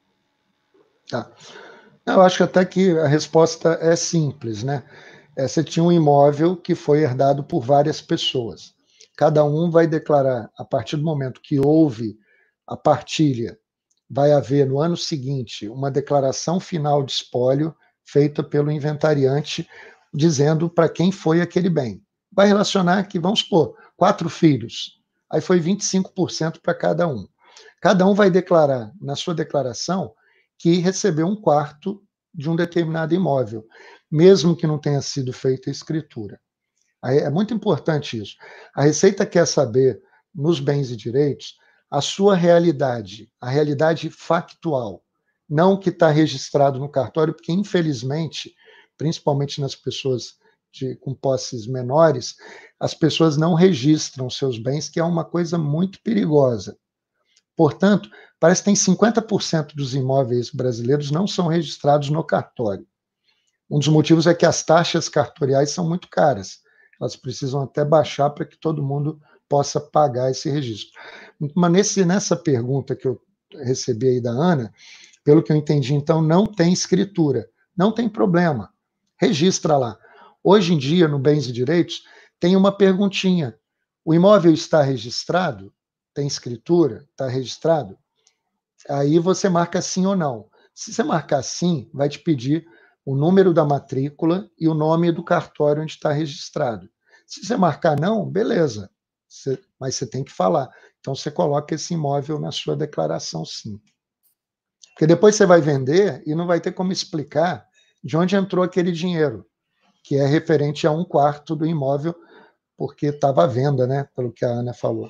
Tá. Eu acho até que a resposta é simples, né? Você tinha um imóvel que foi herdado por várias pessoas. Cada um vai declarar, a partir do momento que houve a partilha, vai haver no ano seguinte uma declaração final de espólio feita pelo inventariante, dizendo para quem foi aquele bem. Vai relacionar que, vamos supor, 4 filhos. Aí foi 25% para cada um. Cada um vai declarar, na sua declaração, que recebeu 1/4 de um determinado imóvel, mesmo que não tenha sido feita a escritura. É muito importante isso. A Receita quer saber, nos bens e direitos, a sua realidade, a realidade factual, não o que está registrado no cartório, porque, infelizmente, principalmente nas pessoas com posses menores, as pessoas não registram seus bens, que é uma coisa muito perigosa. Portanto, parece que tem 50% dos imóveis brasileiros não são registrados no cartório. Um dos motivos é que as taxas cartoriais são muito caras. Elas precisam até baixar para que todo mundo possa pagar esse registro. Mas nessa pergunta que eu recebi aí da Ana, pelo que eu entendi, então, não tem escritura. Não tem problema. Registra lá. Hoje em dia, no Bens e Direitos, tem uma perguntinha. O imóvel está registrado? Tem escritura? Está registrado? Aí você marca sim ou não. Se você marcar sim, vai te pedir o número da matrícula e o nome do cartório onde está registrado. Se você marcar não, beleza. Mas você tem que falar. Então você coloca esse imóvel na sua declaração sim. Porque depois você vai vender e não vai ter como explicar de onde entrou aquele dinheiro, que é referente a 1/4 do imóvel, porque estava à venda, né? Pelo que a Ana falou.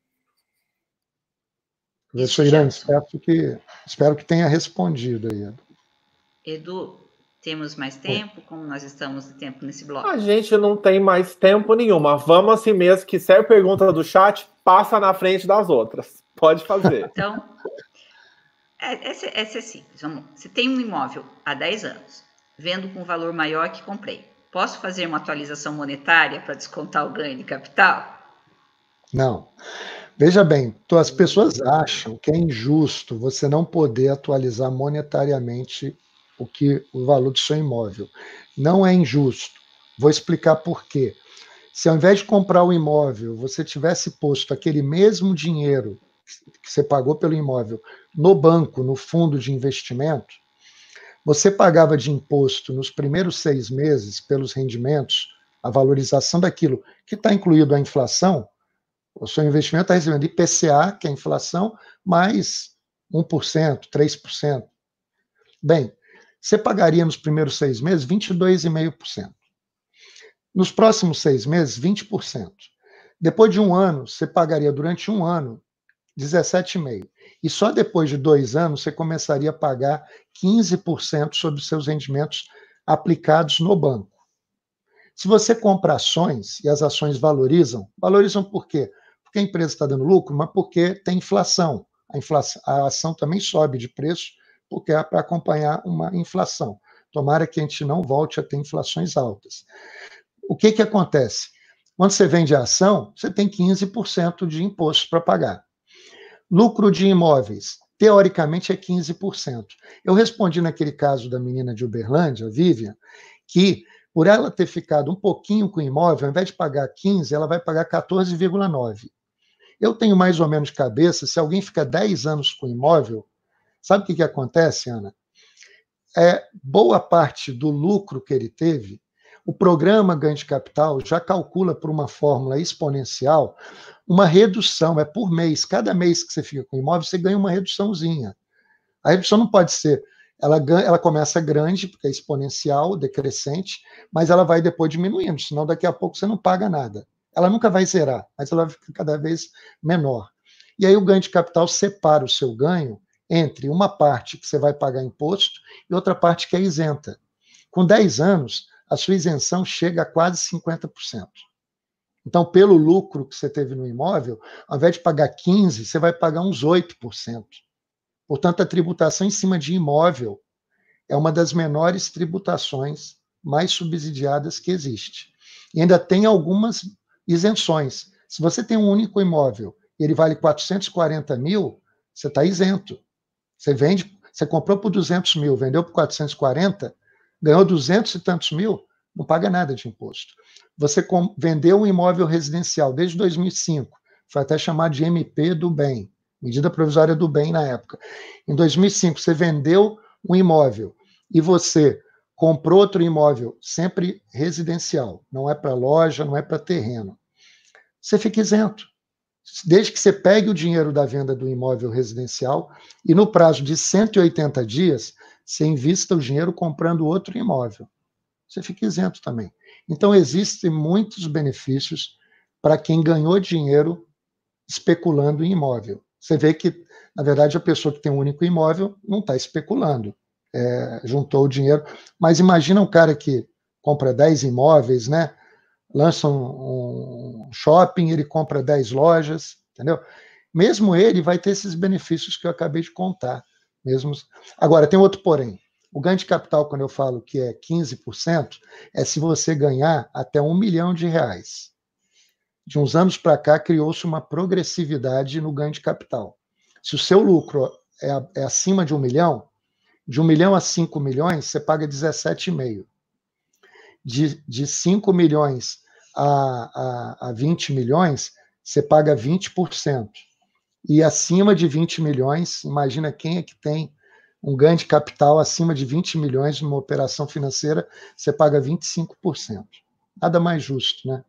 Professor Irã, espero que tenha respondido aí. Edu, temos mais tempo? Como nós estamos de tempo nesse bloco? A gente não tem mais tempo nenhuma. Vamos assim mesmo, que se é pergunta do chat, passa na frente das outras. Pode fazer. Então, essa é simples. Vamos lá. Se tem um imóvel há 10 anos, vendo com valor maior que comprei, posso fazer uma atualização monetária para descontar o ganho de capital? Não. Veja bem, as pessoas acham que é injusto você não poder atualizar monetariamente o valor do seu imóvel. Não é injusto. Vou explicar por quê. Se ao invés de comprar o imóvel, você tivesse posto aquele mesmo dinheiro que você pagou pelo imóvel no banco, no fundo de investimento, você pagava de imposto nos primeiros 6 meses pelos rendimentos, a valorização daquilo que está incluído a inflação. O seu investimento está recebendo IPCA, que é a inflação, mais 1%, 3%. Bem, você pagaria nos primeiros 6 meses 22,5%. Nos próximos 6 meses, 20%. Depois de 1 ano, você pagaria durante 1 ano 17,5%. E só depois de 2 anos, você começaria a pagar 15% sobre os seus rendimentos aplicados no banco. Se você compra ações e as ações valorizam por quê? Porque a empresa está dando lucro, mas porque tem inflação. A ação também sobe de preço, porque é para acompanhar uma inflação. Tomara que a gente não volte a ter inflações altas. O que acontece? Quando você vende a ação, você tem 15% de imposto para pagar. Lucro de imóveis, teoricamente, é 15%. Eu respondi naquele caso da menina de Uberlândia, a Vivian, que por ela ter ficado um pouquinho com o imóvel, ao invés de pagar 15%, ela vai pagar 14,9%. Eu tenho mais ou menos cabeça, se alguém fica 10 anos com o imóvel, sabe o que acontece, Ana? Boa parte do lucro que ele teve, o programa Ganho de Capital já calcula por uma fórmula exponencial uma redução, é por mês. Cada mês que você fica com o imóvel, você ganha uma reduçãozinha. A redução não pode ser, ela começa grande, porque é exponencial, decrescente, mas ela vai depois diminuindo, senão daqui a pouco você não paga nada. Ela nunca vai zerar, mas ela vai ficar cada vez menor. E aí o ganho de capital separa o seu ganho entre uma parte que você vai pagar imposto e outra parte que é isenta. Com 10 anos, a sua isenção chega a quase 50%. Então, pelo lucro que você teve no imóvel, ao invés de pagar 15%, você vai pagar uns 8%. Portanto, a tributação em cima de imóvel é uma das menores tributações mais subsidiadas que existe. E ainda tem algumas isenções. Se você tem um único imóvel e ele vale 440 mil, você está isento. Você comprou por 200 mil, vendeu por 440, ganhou 200 e tantos mil, não paga nada de imposto. Você vendeu um imóvel residencial desde 2005, foi até chamado de MP do bem, medida provisória do bem na época. Em 2005, você vendeu um imóvel e você comprou outro imóvel, sempre residencial, não é para loja, não é para terreno. Você fica isento. Desde que você pegue o dinheiro da venda do imóvel residencial e no prazo de 180 dias, você invista o dinheiro comprando outro imóvel. Você fica isento também. Então, existem muitos benefícios para quem ganhou dinheiro especulando em imóvel. Você vê que, na verdade, a pessoa que tem um único imóvel não está especulando, juntou o dinheiro. Mas imagina um cara que compra 10 imóveis, né? Lança um shopping, ele compra 10 lojas, entendeu? Mesmo ele vai ter esses benefícios que eu acabei de contar. Agora, tem outro porém. O ganho de capital, quando eu falo que é 15%, é se você ganhar até R$1 milhão. De uns anos para cá, criou-se uma progressividade no ganho de capital. Se o seu lucro é acima de 1 milhão, de 1 milhão a 5 milhões, você paga 17,5%. De 5 milhões a 20 milhões, você paga 20%. E acima de 20 milhões, imagina quem é que tem um ganho de capital acima de 20 milhões numa operação financeira, você paga 25%. Nada mais justo, né?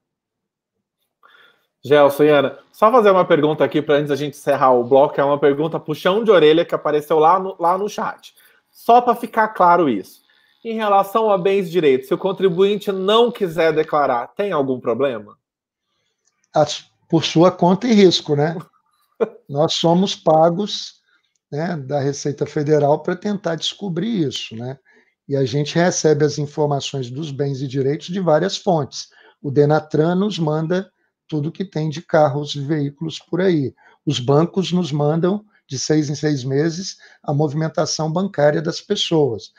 Gelson e Ana, só fazer uma pergunta aqui para antes da gente encerrar o bloco, é uma pergunta puxão de orelha que apareceu lá no chat. Só para ficar claro isso. Em relação a bens direitos, se o contribuinte não quiser declarar, tem algum problema? Por sua conta e risco, né? Nós somos pagos, né, da Receita Federal para tentar descobrir isso, né? E a gente recebe as informações dos bens e direitos de várias fontes. O Denatran nos manda tudo que tem de carros e veículos por aí. Os bancos nos mandam, de 6 em 6 meses, a movimentação bancária das pessoas.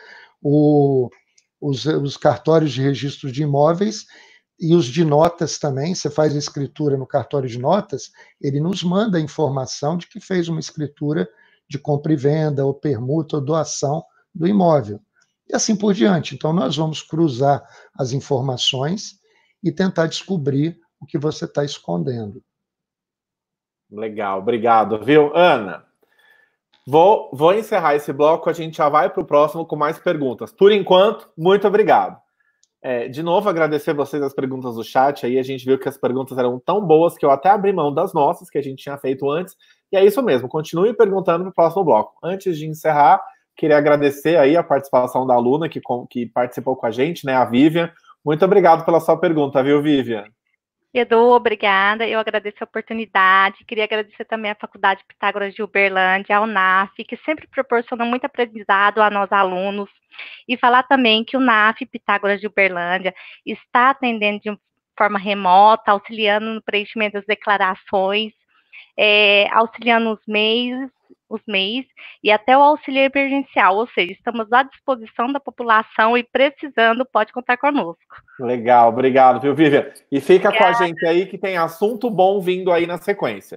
Os cartórios de registro de imóveis e os de notas também, você faz a escritura no cartório de notas, ele nos manda a informação de que fez uma escritura de compra e venda, ou permuta, ou doação do imóvel. E assim por diante. Então, nós vamos cruzar as informações e tentar descobrir o que você está escondendo. Legal, obrigado, viu? Ana, vou encerrar esse bloco, a gente já vai para o próximo com mais perguntas. Por enquanto, muito obrigado. De novo, agradecer vocês as perguntas do chat. Aí a gente viu que as perguntas eram tão boas que eu até abri mão das nossas, que a gente tinha feito antes. E é isso mesmo, continue perguntando para o próximo bloco. Antes de encerrar, queria agradecer aí a participação da aluna que participou com a gente, né, a Vivian. Muito obrigado pela sua pergunta, viu, Vivian? Edu, obrigada. Eu agradeço a oportunidade. Queria agradecer também à Faculdade Pitágoras de Uberlândia, ao NAF, que sempre proporciona muito aprendizado a nós alunos. E falar também que o NAF Pitágoras de Uberlândia está atendendo de forma remota, auxiliando no preenchimento das declarações, auxiliando os MEIs, os MEIs e até o auxílio emergencial, ou seja, estamos à disposição da população e precisando, pode contar conosco. Legal, obrigado, viu, Vivian? E fica com a gente aí que tem assunto bom vindo aí na sequência.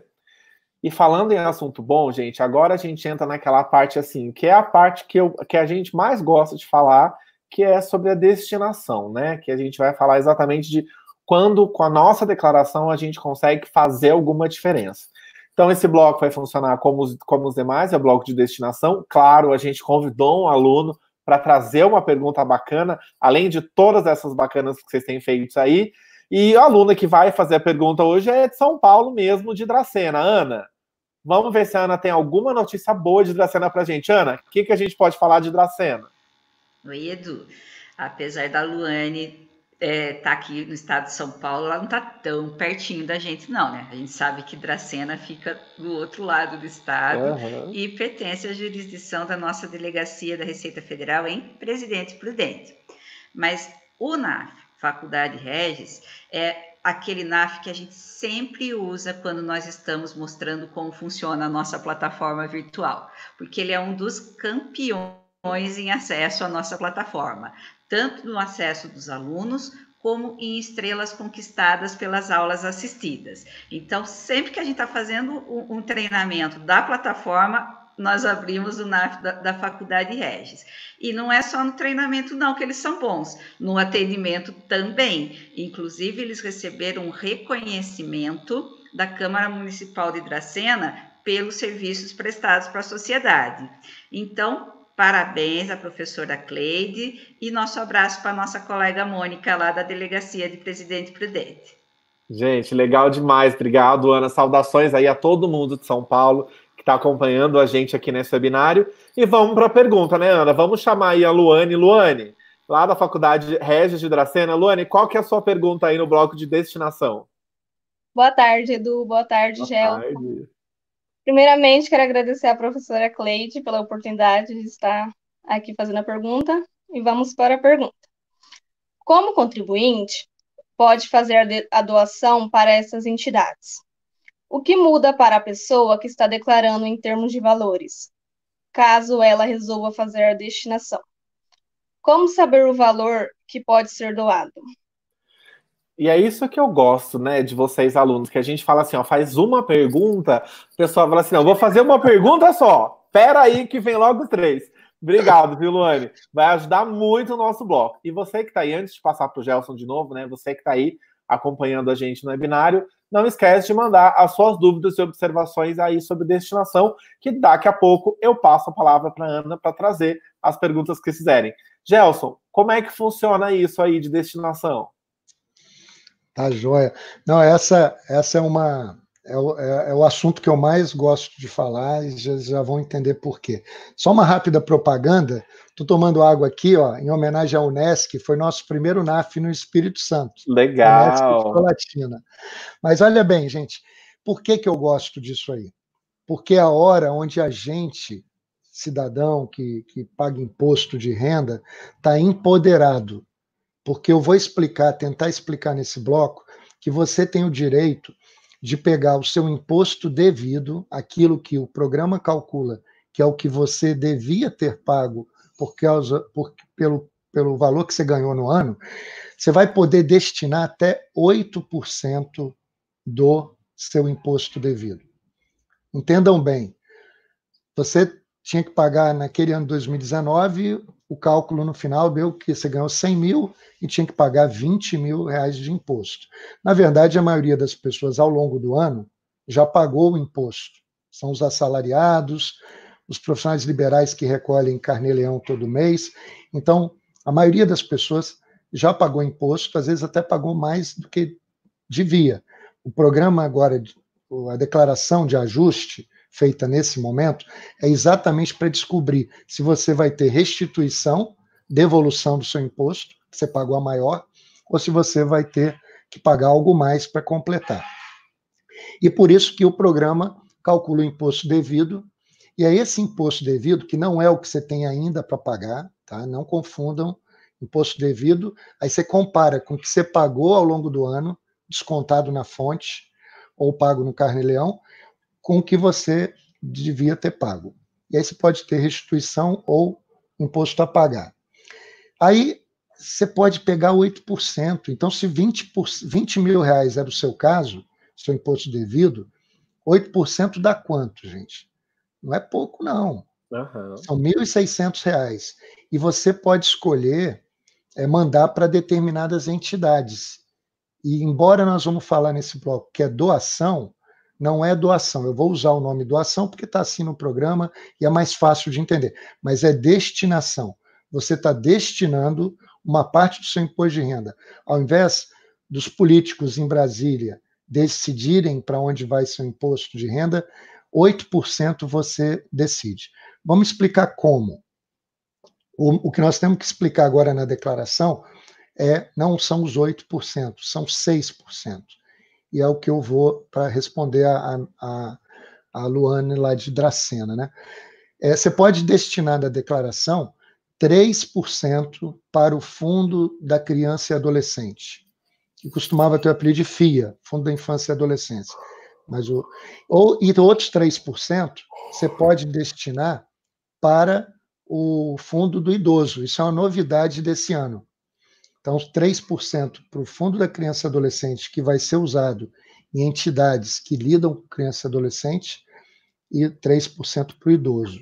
E falando em assunto bom, gente, agora a gente entra naquela parte assim, que é a parte que a gente mais gosta de falar, que é sobre a destinação, né? Que a gente vai falar exatamente de quando, com a nossa declaração, a gente consegue fazer alguma diferença. Então, esse bloco vai funcionar como os demais, é o bloco de destinação. Claro, a gente convidou um aluno para trazer uma pergunta bacana, além de todas essas bacanas que vocês têm feito aí. E a aluna que vai fazer a pergunta hoje é de São Paulo mesmo, de Dracena. Ana, vamos ver se a Ana tem alguma notícia boa de Dracena para a gente. Ana, o que a gente pode falar de Dracena? Oi, Edu. Apesar da Luane tá aqui no estado de São Paulo, ela não tá tão pertinho da gente, não, né? A gente sabe que Dracena fica do outro lado do estado e pertence à jurisdição da nossa Delegacia da Receita Federal em Presidente Prudente. Mas o NAF, Faculdade Regis, é aquele NAF que a gente sempre usa quando nós estamos mostrando como funciona a nossa plataforma virtual, porque ele é um dos campeões em acesso à nossa plataforma, tanto no acesso dos alunos, como em estrelas conquistadas pelas aulas assistidas. Então, sempre que a gente está fazendo um treinamento da plataforma, nós abrimos o NAF da Faculdade Regis. E não é só no treinamento, não, que eles são bons, no atendimento também. Inclusive, eles receberam um reconhecimento da Câmara Municipal de Dracena pelos serviços prestados para a sociedade. Então, parabéns à professora Cleide e nosso abraço para a nossa colega Mônica, lá da Delegacia de Presidente Prudente. Gente, legal demais. Obrigado, Ana. Saudações aí a todo mundo de São Paulo que está acompanhando a gente aqui nesse webinário. E vamos para a pergunta, né, Ana? Vamos chamar aí a Luane. Luane, lá da Faculdade Regis de Dracena. Luane, qual que é a sua pergunta aí no bloco de destinação? Boa tarde, Edu. Boa tarde, Gelson. Primeiramente, quero agradecer à professora Cleide pela oportunidade de estar aqui fazendo a pergunta. E vamos para a pergunta. Como contribuinte, pode fazer a doação para essas entidades? O que muda para a pessoa que está declarando em termos de valores, caso ela resolva fazer a destinação? Como saber o valor que pode ser doado? E é isso que eu gosto, né, de vocês, alunos, que a gente fala assim, ó, faz uma pergunta, o pessoal fala assim, não, vou fazer uma pergunta só, pera aí que vem logo 3. Obrigado, viu, Luane? Vai ajudar muito o nosso bloco. E você que está aí, antes de passar para o Gelson de novo, né, você que está aí acompanhando a gente no webinário, não esquece de mandar as suas dúvidas e observações aí sobre destinação, que daqui a pouco eu passo a palavra para a Ana para trazer as perguntas que quiserem. Gelson, como é que funciona isso aí de destinação? Tá joia. Não, essa é o assunto que eu mais gosto de falar e já vão entender por quê. Só uma rápida propaganda. Estou tomando água aqui, ó, em homenagem à Unesc, foi nosso primeiro NAF no Espírito Santo. Legal. Unesc Latina. Mas olha bem, gente, por que eu gosto disso aí? Porque é a hora onde a gente, cidadão que paga imposto de renda, está empoderado. Porque eu vou tentar explicar nesse bloco, que você tem o direito de pegar o seu imposto devido, aquilo que o programa calcula, que é o que você devia ter pago pelo valor que você ganhou no ano, você vai poder destinar até 8% do seu imposto devido. Entendam bem, você tinha que pagar naquele ano de 2019, o cálculo no final deu que você ganhou 100 mil e tinha que pagar 20 mil reais de imposto. Na verdade, a maioria das pessoas ao longo do ano já pagou o imposto. São os assalariados, os profissionais liberais que recolhem carnê-leão todo mês. Então, a maioria das pessoas já pagou imposto, às vezes até pagou mais do que devia. O programa agora, a declaração de ajuste, feita nesse momento, é exatamente para descobrir se você vai ter restituição, devolução do seu imposto, que você pagou a maior, ou se você vai ter que pagar algo mais para completar. E por isso que o programa calcula o imposto devido, e é esse imposto devido, que não é o que você tem ainda para pagar, tá? Não confundam imposto devido, aí você compara com o que você pagou ao longo do ano, descontado na fonte, ou pago no carnê-leão, com o que você devia ter pago. E aí você pode ter restituição ou imposto a pagar. Aí você pode pegar 8%. Então, se 20 mil reais era o seu caso, seu imposto devido, 8% dá quanto, gente? Não é pouco, não. Uhum. São R$ 1.600. E você pode escolher mandar para determinadas entidades. E embora nós vamos falar nesse bloco que é doação, não é doação. Eu vou usar o nome doação porque está assim no programa e é mais fácil de entender. Mas é destinação. Você está destinando uma parte do seu imposto de renda. Ao invés dos políticos em Brasília decidirem para onde vai seu imposto de renda, 8% você decide. Vamos explicar como. O que nós temos que explicar agora na declaração não são os 8%, são 6%. E é o que eu vou para responder a Luane lá de Dracena, né? Você pode destinar na declaração 3% para o Fundo da Criança e Adolescente, que costumava ter o apelido de FIA, Fundo da Infância e Adolescência. E outros 3% você pode destinar para o Fundo do Idoso. Isso é uma novidade desse ano. Então, 3% para o Fundo da Criança e Adolescente, que vai ser usado em entidades que lidam com criança e adolescente, e 3% para o idoso.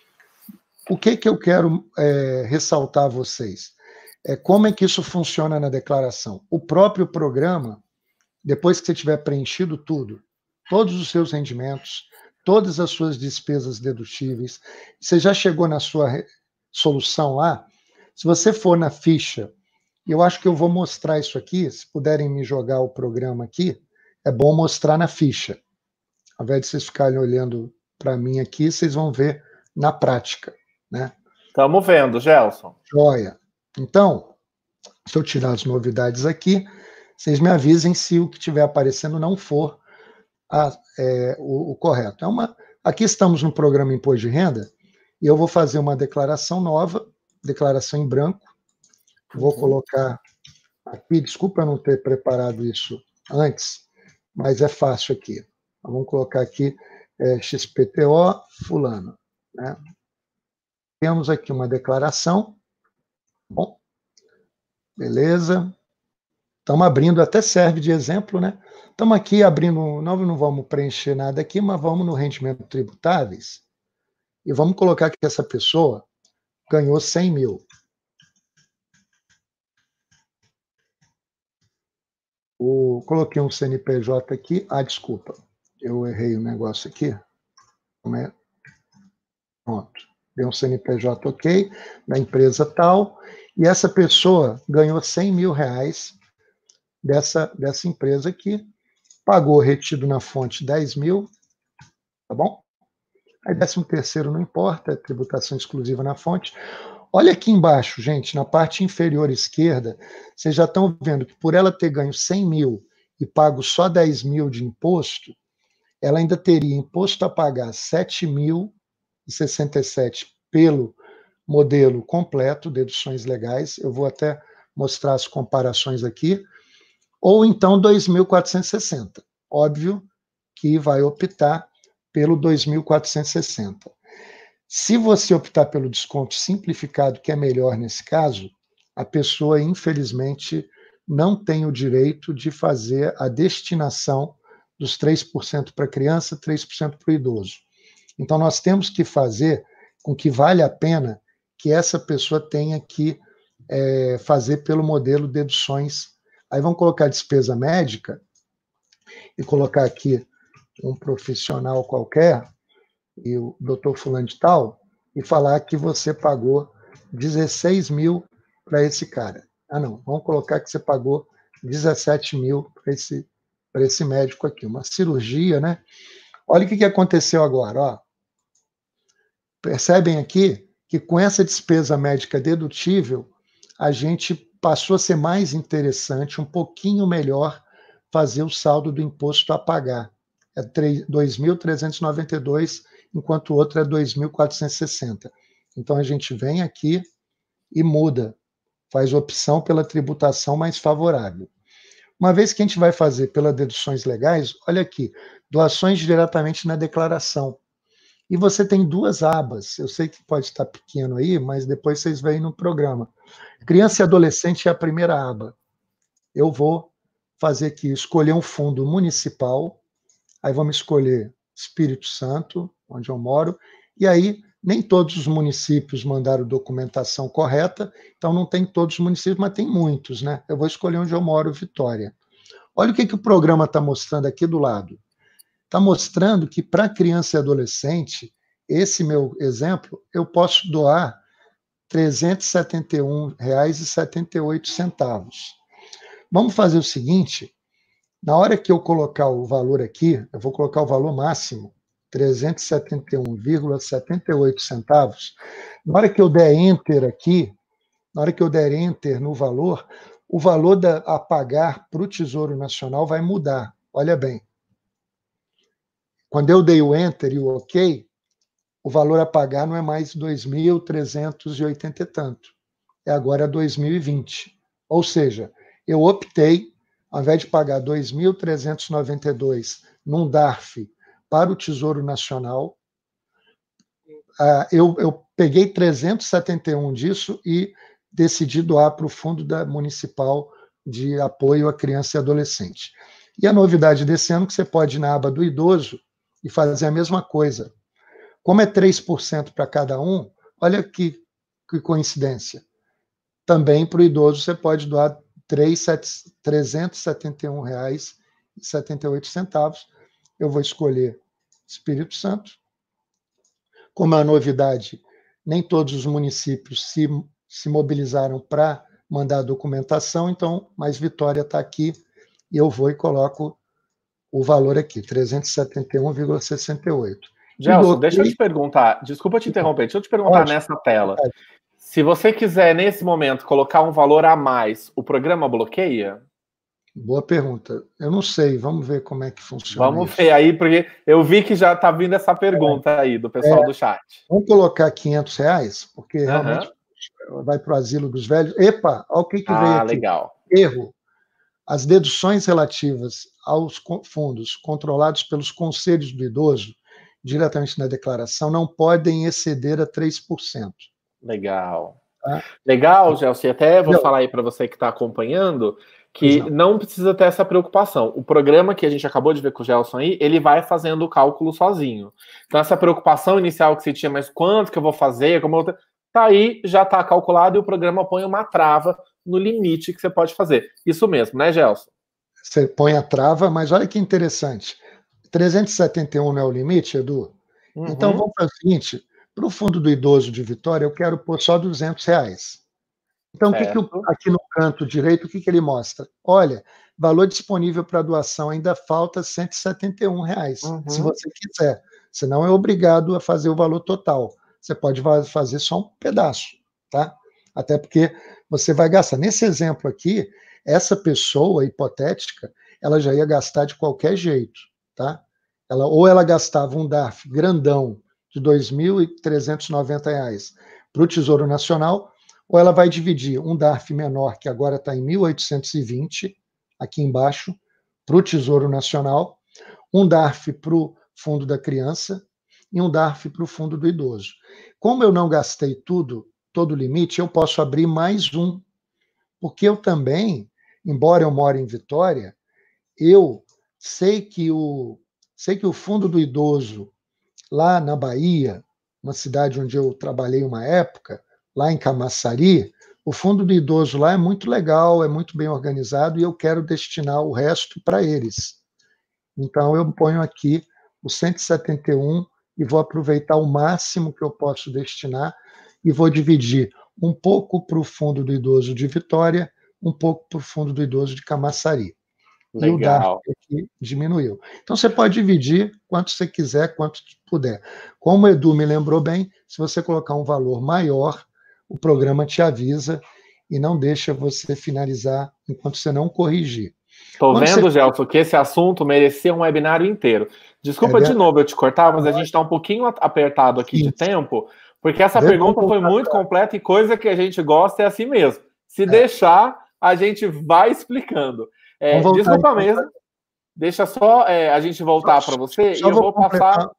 O que eu quero ressaltar a vocês? Como é que isso funciona na declaração? O próprio programa, depois que você tiver preenchido tudo, todos os seus rendimentos, todas as suas despesas dedutíveis, você já chegou na sua solução lá? Se você for na ficha, eu acho que eu vou mostrar isso aqui, se puderem me jogar o programa aqui, é bom mostrar na ficha. Ao invés de vocês ficarem olhando para mim aqui, vocês vão ver na prática, né? Estamos vendo, Gelson. Joia. Então, se eu tirar as novidades aqui, vocês me avisem se o que estiver aparecendo não for o correto. Aqui estamos no programa Imposto de Renda, e eu vou fazer uma declaração nova, declaração em branco. Vou colocar aqui, desculpa eu não ter preparado isso antes, mas é fácil aqui. Vamos colocar aqui XPTO fulano, né? Temos aqui uma declaração. Bom, beleza. Estamos abrindo, até serve de exemplo, né? Estamos aqui abrindo, nós não vamos preencher nada aqui, mas vamos no rendimento tributáveis e vamos colocar que essa pessoa ganhou 100 mil. Coloquei um CNPJ aqui. Desculpa, eu errei o negócio aqui. Pronto. Dei um CNPJ ok, da empresa tal, e essa pessoa ganhou 100 mil reais dessa empresa aqui, pagou retido na fonte 10 mil, tá bom? Aí 13º não importa, é tributação exclusiva na fonte. Olha aqui embaixo, gente, na parte inferior esquerda, vocês já estão vendo que por ela ter ganho 100 mil e pago só 10 mil de imposto, ela ainda teria imposto a pagar 7.067 pelo modelo completo, deduções legais, eu vou até mostrar as comparações aqui, ou então 2.460. Óbvio que vai optar pelo 2.460. Se você optar pelo desconto simplificado, que é melhor nesse caso, a pessoa, infelizmente, não tem o direito de fazer a destinação dos 3% para a criança, 3% para o idoso. Então, nós temos que fazer com que vale a pena que essa pessoa tenha que fazer pelo modelo deduções. Aí vamos colocar despesa médica e colocar aqui um profissional qualquer, e o doutor fulano de tal, e falar que você pagou 16 mil para esse cara. Não, vamos colocar que você pagou 17 mil para esse médico aqui. Uma cirurgia, né? Olha o que aconteceu agora, ó. Percebem aqui que com essa despesa médica dedutível, a gente passou a ser mais interessante, um pouquinho melhor, fazer o saldo do imposto a pagar. É 2.392, enquanto o outro é 2.460. Então, a gente vem aqui e muda, faz opção pela tributação mais favorável. Uma vez que a gente vai fazer pelas deduções legais, olha aqui, doações diretamente na declaração. E você tem duas abas. Eu sei que pode estar pequeno aí, mas depois vocês veem no programa. Criança e adolescente é a primeira aba. Eu vou fazer aqui, escolher um fundo municipal, aí vamos escolher Espírito Santo, onde eu moro, e aí nem todos os municípios mandaram documentação correta, então não tem todos os municípios, mas tem muitos, né? Eu vou escolher onde eu moro, Vitória. Olha o que o programa está mostrando aqui do lado. Está mostrando que para criança e adolescente, esse meu exemplo, eu posso doar R$ 371,78. Vamos fazer o seguinte, na hora que eu colocar o valor aqui, eu vou colocar o valor máximo, 371,78. Na hora que eu der Enter aqui, na hora que eu der Enter no valor, o valor a pagar para o Tesouro Nacional vai mudar. Olha bem. Quando eu dei o Enter e o OK, o valor a pagar não é mais 2.380 e tanto. É agora 2020. Ou seja, eu optei, ao invés de pagar 2.392 num DARF para o Tesouro Nacional, eu peguei 371 disso e decidi doar para o Fundo Municipal de Apoio à Criança e Adolescente. E a novidade desse ano é que você pode ir na aba do idoso e fazer a mesma coisa. Como é 3% para cada um, olha que coincidência. Também para o idoso você pode doar R$ 371,78. Eu vou escolher Espírito Santo. Como é a novidade, nem todos os municípios se mobilizaram para mandar a documentação, então, mas Vitória está aqui, e eu vou e coloco o valor aqui, 371,68. Gelson, deixa eu te perguntar, desculpa te interromper, deixa eu te perguntar nessa tela. Se você quiser, nesse momento, colocar um valor a mais, o programa bloqueia? Boa pergunta. Eu não sei, vamos ver como é que funciona. Vamos ver aí, porque eu vi que já está vindo essa pergunta aí do pessoal do chat. Vamos colocar R$500, porque realmente vai para o asilo dos velhos. Epa, olha o que veio aqui. Legal. Erro. As deduções relativas aos fundos controlados pelos conselhos do idoso, diretamente na declaração, não podem exceder a 3%. Legal. Tá? Legal, Gelson, e até vou falar aí para você que está acompanhando, que não precisa ter essa preocupação. O programa que a gente acabou de ver com o Gelson aí, ele vai fazendo o cálculo sozinho. Então, essa preocupação inicial que você tinha, mas quanto que eu vou fazer, como eu vou... tá aí, já está calculado e o programa põe uma trava no limite que você pode fazer. Isso mesmo, né, Gelson? Você põe a trava, mas olha que interessante. 371 não é o limite, Edu? Então, vamos fazer o seguinte, para o Fundo do Idoso de Vitória, eu quero pôr só R$200. Então, aqui no canto direito, o que ele mostra? Olha, valor disponível para doação, ainda falta R$171, se você quiser. Você não é obrigado a fazer o valor total. Você pode fazer só um pedaço, tá? Até porque você vai gastar. Nesse exemplo aqui, essa pessoa hipotética, ela já ia gastar de qualquer jeito, tá? Ou ela gastava um DARF grandão de R$ 2.390 para o Tesouro Nacional, ou ela vai dividir um DARF menor, que agora está em 1.820, aqui embaixo, para o Tesouro Nacional, um DARF para o Fundo da Criança e um DARF para o Fundo do Idoso. Como eu não gastei todo o limite, eu posso abrir mais um, porque eu também, embora eu more em Vitória, eu sei que o Fundo do Idoso, lá na Bahia, uma cidade onde eu trabalhei uma época, lá em Camaçari, o Fundo do Idoso lá é muito legal, é muito bem organizado e eu quero destinar o resto para eles. Então, eu ponho aqui o 171 e vou aproveitar o máximo que eu posso destinar e vou dividir um pouco para o Fundo do Idoso de Vitória, um pouco para o Fundo do Idoso de Camaçari. Legal. E o DARF aqui diminuiu. Então, você pode dividir quanto você quiser, quanto puder. Como o Edu me lembrou bem, se você colocar um valor maior, o programa te avisa e não deixa você finalizar enquanto você não corrigir. Estou vendo, Gelson, que esse assunto merecia um webinário inteiro. Desculpa de novo eu te cortar, mas a gente está um pouquinho apertado aqui de tempo, porque essa pergunta foi muito completa e coisa que a gente gosta é assim mesmo. Se deixar, a gente vai explicando. Desculpa mesmo, deixa só a gente voltar para você e eu vou passar...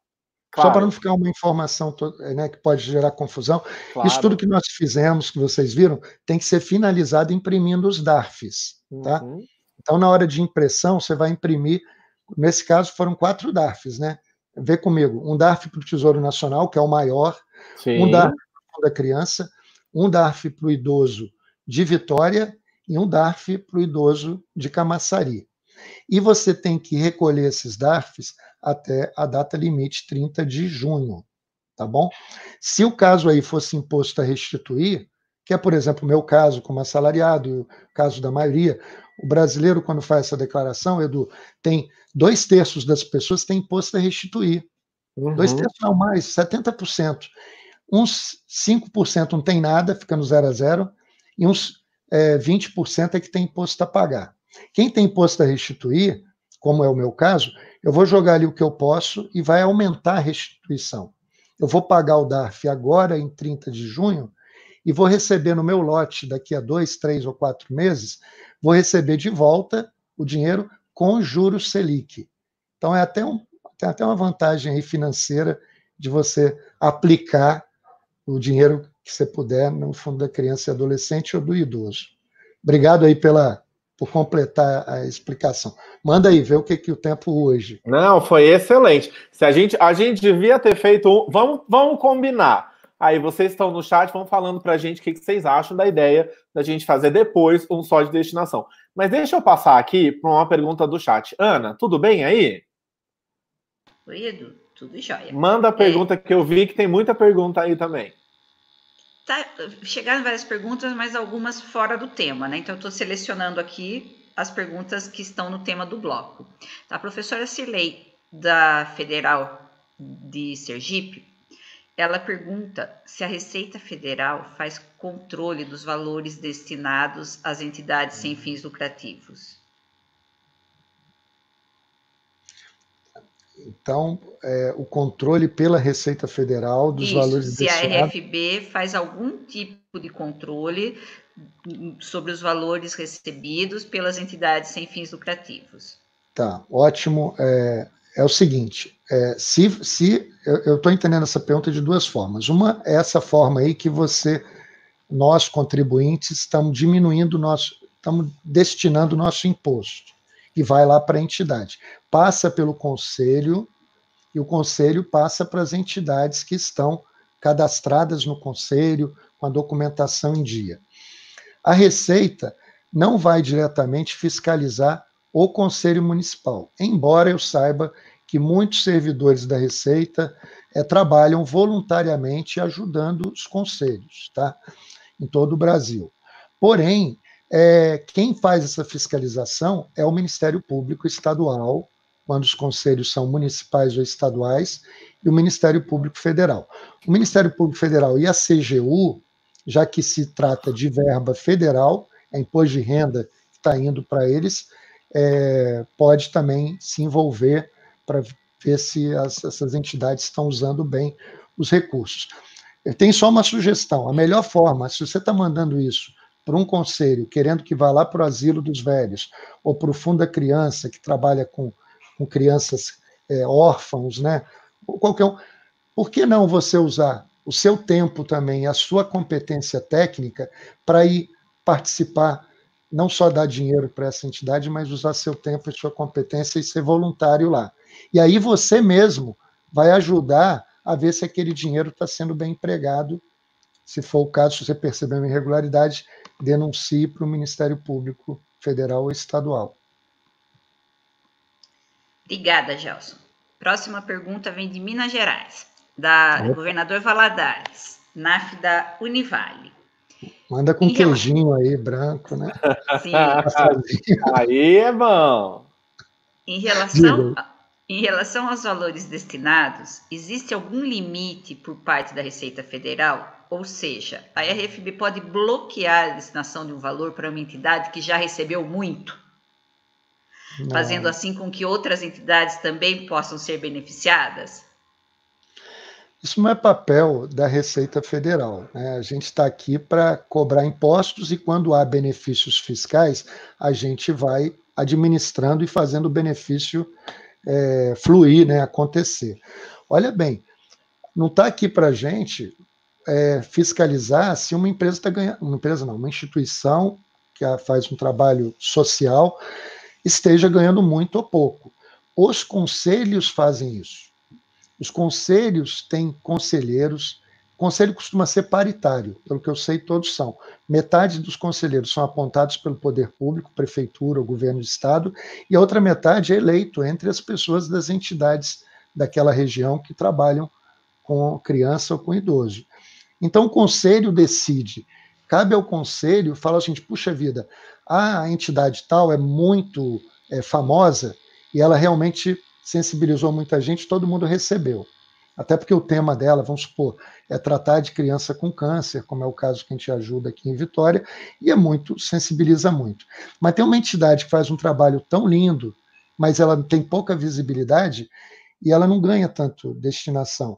Claro. Só para não ficar uma informação né, que pode gerar confusão. Claro. Isso tudo que nós fizemos, que vocês viram, tem que ser finalizado imprimindo os DARFs. Tá? Então, na hora de impressão, você vai imprimir, nesse caso foram 4 DARFs, né? Vê comigo, um DARF para o Tesouro Nacional, que é o maior, Sim. Um DARF para a criança, um DARF para o idoso de Vitória e um DARF para o idoso de Camaçari. E você tem que recolher esses DARFs até a data limite, 30 de junho, tá bom? Se o caso aí fosse imposto a restituir, que é, por exemplo, o meu caso como assalariado, e o caso da maioria, o brasileiro, quando faz essa declaração, Edu, tem 2/3 das pessoas têm imposto a restituir. 2/3 não mais, 70%. Uns 5% não tem nada, fica no 0 a 0, e uns 20% é que tem imposto a pagar. Quem tem imposto a restituir, como é o meu caso, eu vou jogar ali o que eu posso e vai aumentar a restituição. Eu vou pagar o DARF agora, em 30 de junho, e vou receber no meu lote, daqui a 2, 3 ou 4 meses, vou receber de volta o dinheiro com juros Selic. Então, tem até uma vantagem aí financeira de você aplicar o dinheiro que você puder no fundo da criança e adolescente ou do idoso. Obrigado aí por completar a explicação. Manda aí, vê o que o tempo hoje. Não, foi excelente. A gente devia ter feito vamos combinar. Aí vocês estão no chat, vão falando para a gente o que vocês acham da ideia da gente fazer depois um só de destinação. Mas deixa eu passar aqui para uma pergunta do chat. Ana, tudo bem aí? Oi, Edu, tudo jóia. Manda a pergunta que eu vi que tem muita pergunta aí também. Chegaram várias perguntas, mas algumas fora do tema, né? Então, eu estou selecionando aqui as perguntas que estão no tema do bloco. A professora Cirlei, da Federal de Sergipe, ela pergunta se a Receita Federal faz controle dos valores destinados às entidades sem fins lucrativos. Então, o controle pela Receita Federal dos valores destinados... Se a RFB faz algum tipo de controle sobre os valores recebidos pelas entidades sem fins lucrativos. Tá, ótimo. É o seguinte, eu estou entendendo essa pergunta de 2 formas. Uma é essa forma aí que nós contribuintes, estamos estamos destinando o nosso imposto. E vai lá para a entidade. Passa pelo conselho, e o conselho passa para as entidades que estão cadastradas no conselho, com a documentação em dia. A Receita não vai diretamente fiscalizar o conselho municipal, embora eu saiba que muitos servidores da Receita trabalham voluntariamente ajudando os conselhos, tá? Em todo o Brasil. Porém, quem faz essa fiscalização é o Ministério Público Estadual, quando os conselhos são municipais ou estaduais, e o Ministério Público Federal. O Ministério Público Federal e a CGU, já que se trata de verba federal, é imposto de renda que está indo para eles, pode também se envolver para ver se essas entidades estão usando bem os recursos. Eu tenho só uma sugestão, a melhor forma, se você está mandando isso para um conselho, querendo que vá lá para o asilo dos velhos, ou para o Fundo da Criança, que trabalha com crianças órfãos, né? Ou qualquer um, por que não você usar o seu tempo também, a sua competência técnica, para ir participar, não só dar dinheiro para essa entidade, mas usar seu tempo e sua competência e ser voluntário lá. E aí você mesmo vai ajudar a ver se aquele dinheiro está sendo bem empregado. Se for o caso, se você perceber uma irregularidade, denuncie para o Ministério Público Federal ou Estadual. Obrigada, Gelson. Próxima pergunta vem de Minas Gerais, do governador Valadares, NAF da Univale. Manda com queijinho aí, branco, né? Sim. Aí é bom. Em relação aos valores destinados, existe algum limite por parte da Receita Federal? Ou seja, a RFB pode bloquear a destinação de um valor para uma entidade que já recebeu muito? Não. Fazendo assim com que outras entidades também possam ser beneficiadas? Isso não é papel da Receita Federal, né? A gente está aqui para cobrar impostos e quando há benefícios fiscais, a gente vai administrando e fazendo o benefício fluir, né, acontecer. Olha bem, não está aqui para a gente fiscalizar se uma empresa está ganhando, uma instituição que faz um trabalho social esteja ganhando muito ou pouco. Os conselhos fazem isso. Os conselhos têm conselheiros. O conselho costuma ser paritário, pelo que eu sei, todos são. Metade dos conselheiros são apontados pelo poder público, prefeitura ou governo de estado, e a outra metade é eleito entre as pessoas das entidades daquela região que trabalham com criança ou com idoso. Então, o conselho decide. Cabe ao conselho falar o seguinte: puxa vida, a entidade tal é muito famosa e ela realmente sensibilizou muita gente, todo mundo recebeu. Até porque o tema dela, vamos supor, é tratar de criança com câncer, como é o caso que a gente ajuda aqui em Vitória, e sensibiliza muito. Mas tem uma entidade que faz um trabalho tão lindo, mas ela tem pouca visibilidade e ela não ganha tanto destinação.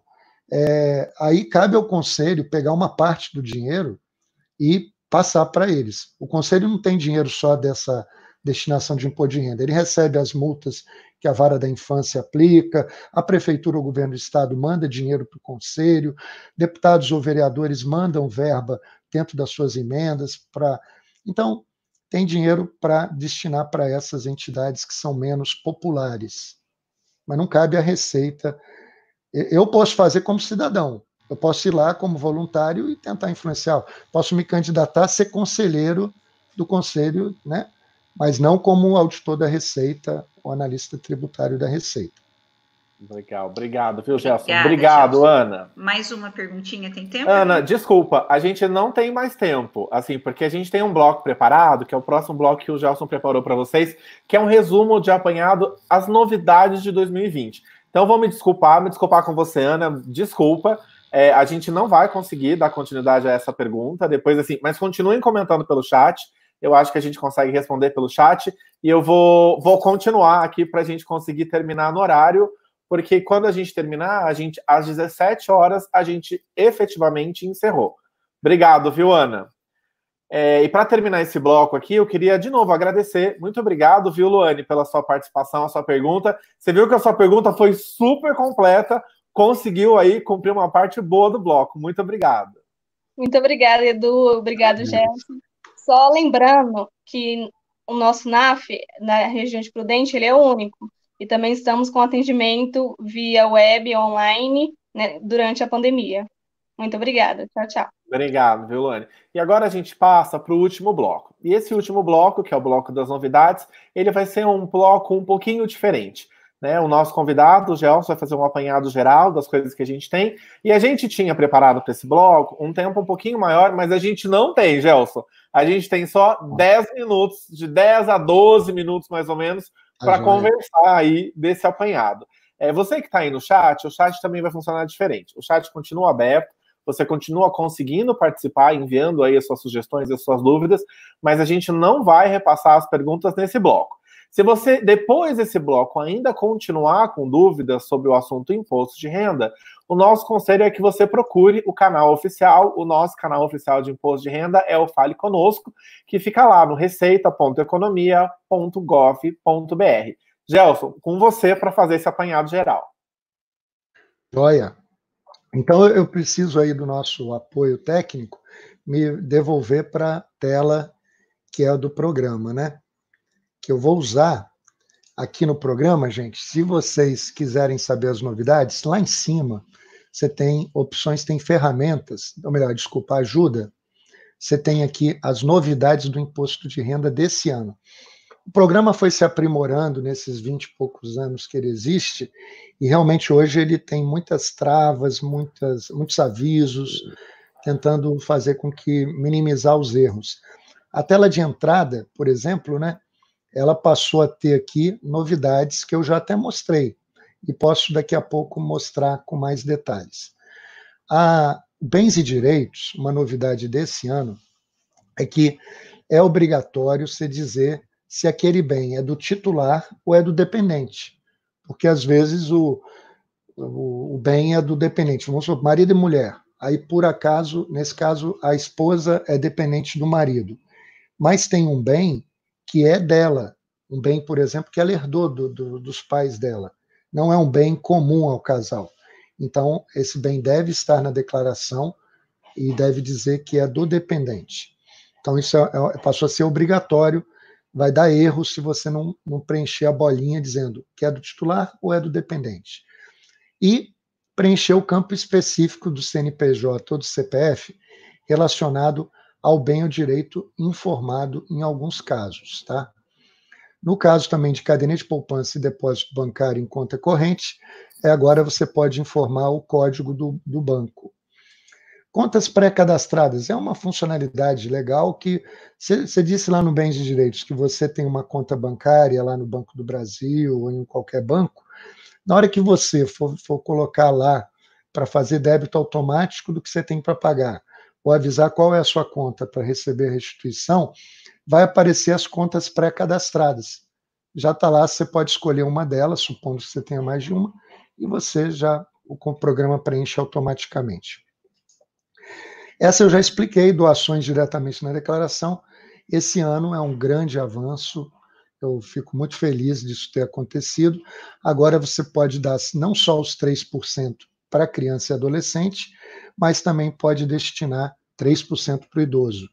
Aí cabe ao conselho pegar uma parte do dinheiro e passar para eles. O conselho não tem dinheiro só dessa destinação de imposto de renda, ele recebe as multas que a vara da infância aplica, a prefeitura ou o governo do estado manda dinheiro para o conselho, deputados ou vereadores mandam verba dentro das suas emendas para... Então, tem dinheiro para destinar para essas entidades que são menos populares. Mas não cabe à Receita. Eu posso fazer como cidadão, eu posso ir lá como voluntário e tentar influenciar. Posso me candidatar a ser conselheiro do conselho, né? Mas não como auditor da Receita ou analista tributário da Receita. Legal, obrigado, viu, Gelson? Obrigado, Gelson. Ana. Mais uma perguntinha, tem tempo? Ana, desculpa, a gente não tem mais tempo, assim, porque a gente tem um bloco preparado, que é o próximo bloco que o Gelson preparou para vocês, que é um resumo de apanhado as novidades de 2020. Então, vou me desculpar com você, Ana, desculpa. A gente não vai conseguir dar continuidade a essa pergunta depois, assim, mas continuem comentando pelo chat. Eu acho que a gente consegue responder pelo chat e eu vou continuar aqui para a gente conseguir terminar no horário, porque quando a gente terminar, às 17 horas, a gente efetivamente encerrou. Obrigado, viu, Ana? E para terminar esse bloco aqui, eu queria de novo agradecer. Muito obrigado, viu, Luane, pela sua participação, a sua pergunta. Você viu que a sua pergunta foi super completa, conseguiu aí cumprir uma parte boa do bloco. Muito obrigado. Muito obrigada, Edu. Obrigado, Gelson. Só lembrando que o nosso NAF, na região de Prudente, ele é único. E também estamos com atendimento via web, online, né, durante a pandemia. Muito obrigada. Tchau, tchau. Obrigado, viu, Luane? E agora a gente passa para o último bloco. E esse último bloco, que é o bloco das novidades, ele vai ser um bloco um pouquinho diferente. Né? O nosso convidado, o Gelson, vai fazer um apanhado geral das coisas que a gente tem. E a gente tinha preparado para esse bloco um tempo um pouquinho maior, mas a gente não tem, Gelson. A gente tem só 10 minutos, de 10 a 12 minutos mais ou menos, para conversar aí desse apanhado. Você que está aí no chat, o chat também vai funcionar diferente. O chat continua aberto, você continua conseguindo participar, enviando aí as suas sugestões e as suas dúvidas, mas a gente não vai repassar as perguntas nesse bloco. Se você, depois desse bloco, ainda continuar com dúvidas sobre o assunto imposto de renda, o nosso conselho é que você procure o canal oficial. O nosso canal oficial de imposto de renda é o Fale Conosco, que fica lá no receita.economia.gov.br. Gelson, com você para fazer esse apanhado geral. Joia. Então, eu preciso aí do nosso apoio técnico me devolver para a tela que é a do programa, né? Que eu vou usar aqui no programa, gente. Se vocês quiserem saber as novidades, lá em cima você tem opções, tem ferramentas, ou melhor, desculpa, ajuda. Você tem aqui as novidades do imposto de renda desse ano. O programa foi se aprimorando nesses 20 e poucos anos que ele existe, e realmente hoje ele tem muitas travas, muitos avisos, tentando fazer com que minimizar os erros. A tela de entrada, por exemplo, né, ela passou a ter aqui novidades que eu já até mostrei, e posso daqui a pouco mostrar com mais detalhes. A Bens e Direitos, uma novidade desse ano, é que é obrigatório você dizer se aquele bem é do titular ou é do dependente, porque às vezes o bem é do dependente, vamos supor, marido e mulher, aí por acaso, nesse caso, a esposa é dependente do marido, mas tem um bem que é dela, um bem, por exemplo, que ela herdou dos pais dela, não é um bem comum ao casal. Então, esse bem deve estar na declaração e deve dizer que é do dependente. Então, isso passou a ser obrigatório. Vai dar erro se você não preencher a bolinha dizendo que é do titular ou é do dependente. E preencher o campo específico do CNPJ ou do CPF relacionado ao bem ou direito informado em alguns casos, tá? No caso também de caderneta de poupança e depósito bancário em conta corrente, agora você pode informar o código do banco. Contas pré-cadastradas é uma funcionalidade legal que você disse lá no Bens e Direitos que você tem uma conta bancária lá no Banco do Brasil ou em qualquer banco. Na hora que você for colocar lá para fazer débito automático do que você tem para pagar, ou avisar qual é a sua conta para receber a restituição, vai aparecer as contas pré-cadastradas. Já está lá, você pode escolher uma delas, supondo que você tenha mais de uma, e o programa preenche automaticamente. Essa eu já expliquei, doações diretamente na declaração. Esse ano é um grande avanço, eu fico muito feliz disso ter acontecido. Agora você pode dar não só os 3% para criança e adolescente, mas também pode destinar 3% para o idoso.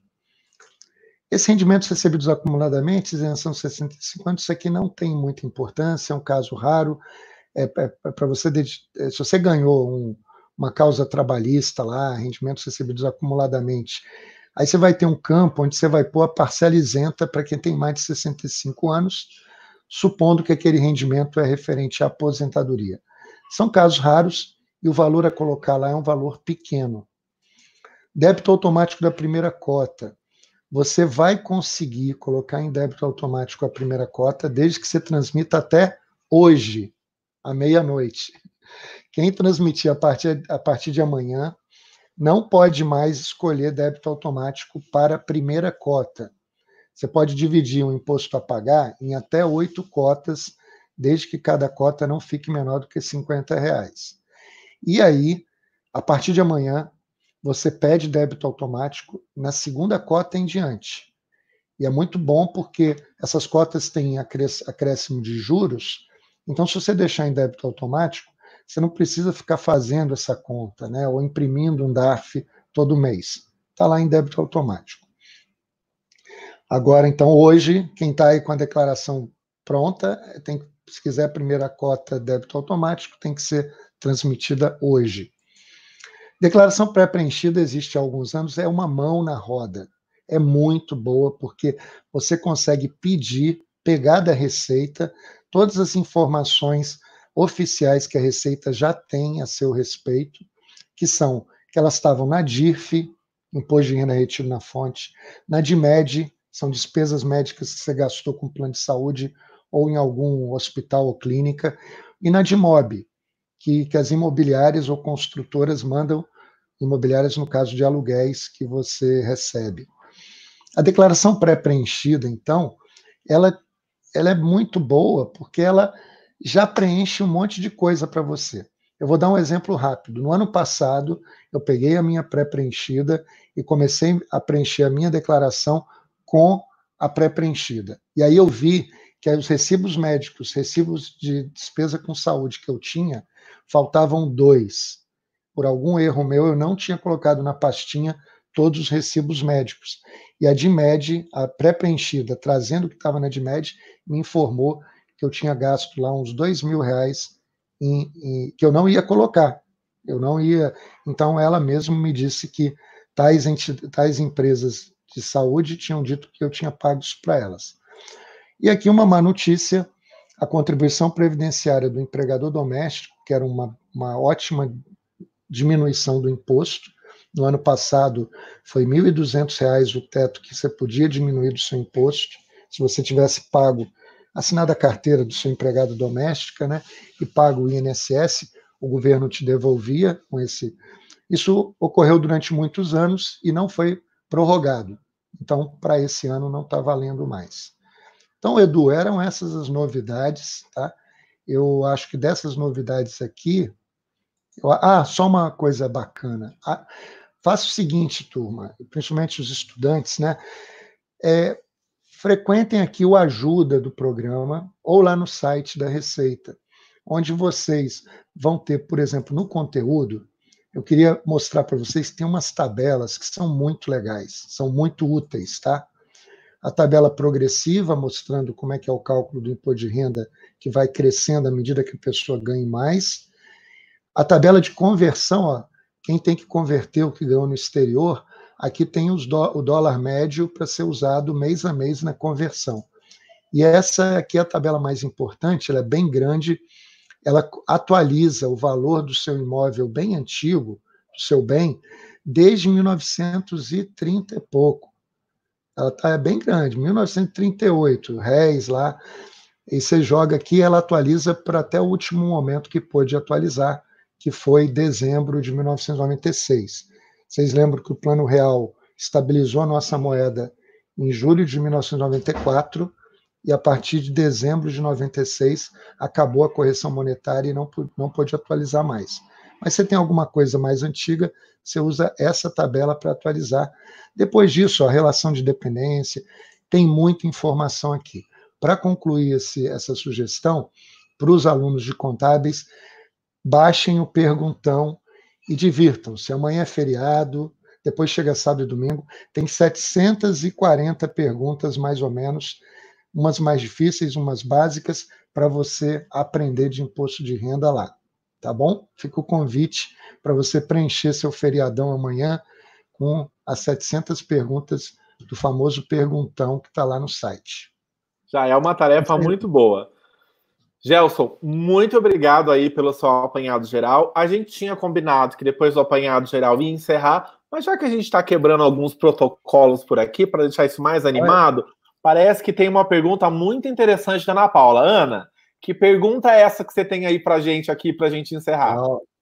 Esses rendimentos recebidos acumuladamente, isenção 65 anos, isso aqui não tem muita importância, é um caso raro. Para você, se você ganhou uma causa trabalhista lá, rendimentos recebidos acumuladamente, aí você vai ter um campo onde você vai pôr a parcela isenta para quem tem mais de 65 anos, supondo que aquele rendimento é referente à aposentadoria. São casos raros e o valor a colocar lá é um valor pequeno. Débito automático da primeira cota. Você vai conseguir colocar em débito automático a primeira cota desde que você transmita até hoje, à meia-noite. Quem transmitir a partir de amanhã não pode mais escolher débito automático para a primeira cota. Você pode dividir o imposto a pagar em até 8 cotas, desde que cada cota não fique menor do que R$50. E aí, a partir de amanhã, você pede débito automático na segunda cota em diante. E é muito bom porque essas cotas têm acréscimo de juros, então se você deixar em débito automático, você não precisa ficar fazendo essa conta, né, ou imprimindo um DARF todo mês. Está lá em débito automático. Agora, então, hoje, quem está aí com a declaração pronta, se quiser a primeira cota débito automático, tem que ser transmitida hoje. Declaração pré-preenchida existe há alguns anos, é uma mão na roda. É muito boa, porque você consegue pegar da Receita todas as informações oficiais que a Receita já tem a seu respeito, que são que elas estavam na DIRF, Imposto de Renda Retido na Fonte, na DIMED, são despesas médicas que você gastou com plano de saúde ou em algum hospital ou clínica, e na DIMOB, que as imobiliárias ou construtoras mandam, imobiliárias no caso de aluguéis que você recebe. A declaração pré-preenchida, então, ela é muito boa porque ela já preenche um monte de coisa para você. Eu vou dar um exemplo rápido. No ano passado, eu peguei a minha pré-preenchida e comecei a preencher a minha declaração com a pré-preenchida. E aí eu vi que os recibos médicos, recibos de despesa com saúde que eu tinha, faltavam 2. Por algum erro meu, eu não tinha colocado na pastinha todos os recibos médicos. E a DIMED, a pré-preenchida, trazendo o que estava na DIMED, me informou que eu tinha gasto lá uns R$2.000 que eu não ia colocar. Eu não ia. Então, ela mesma me disse que tais empresas de saúde tinham dito que eu tinha pago isso para elas. E aqui uma má notícia: a contribuição previdenciária do empregador doméstico, que era uma ótima diminuição do imposto. No ano passado, foi R$ 1.200 o teto que você podia diminuir do seu imposto, se você tivesse pago, assinado a carteira do seu empregado doméstico, né, e pago o INSS, o governo te devolvia com esse. Isso ocorreu durante muitos anos e não foi prorrogado. Então, para esse ano, não está valendo mais. Então, Edu, eram essas as novidades, tá? Eu acho que dessas novidades aqui. Só uma coisa bacana. Faça o seguinte, turma, principalmente os estudantes, né? Frequentem aqui o Ajuda do programa ou lá no site da Receita, onde vocês vão ter, por exemplo, no conteúdo, eu queria mostrar para vocês que tem umas tabelas que são muito legais, são muito úteis, tá? A tabela progressiva, mostrando como é que é o cálculo do imposto de renda, que vai crescendo à medida que a pessoa ganha mais. A tabela de conversão, ó, quem tem que converter o que ganhou no exterior, aqui tem o dólar médio para ser usado mês a mês na conversão. E essa aqui é a tabela mais importante, ela é bem grande, ela atualiza o valor do seu imóvel bem antigo, do seu bem, desde 1930 e pouco. Ela é bem grande, 1938, réis lá, e você joga aqui, ela atualiza para até o último momento que pôde atualizar, que foi dezembro de 1996. Vocês lembram que o Plano Real estabilizou a nossa moeda em julho de 1994, e a partir de dezembro de 96 acabou a correção monetária e não pôde atualizar mais. Mas você tem alguma coisa mais antiga, você usa essa tabela para atualizar. Depois disso, a relação de dependência, tem muita informação aqui. Para concluir essa sugestão, para os alunos de contábeis, baixem o Perguntão e divirtam-se. Amanhã é feriado, depois chega sábado e domingo, tem 740 perguntas, mais ou menos, umas mais difíceis, umas básicas, para você aprender de imposto de renda lá. Tá bom? Fica o convite para você preencher seu feriadão amanhã com as 700 perguntas do famoso Perguntão que está lá no site. Já é uma tarefa muito boa. Gelson, muito obrigado aí pelo seu apanhado geral. A gente tinha combinado que depois do apanhado geral ia encerrar, mas já que a gente está quebrando alguns protocolos por aqui, para deixar isso mais animado, parece que tem uma pergunta muito interessante da Ana Paula. Ana, que pergunta é essa que você tem aí para a gente aqui, para a gente encerrar?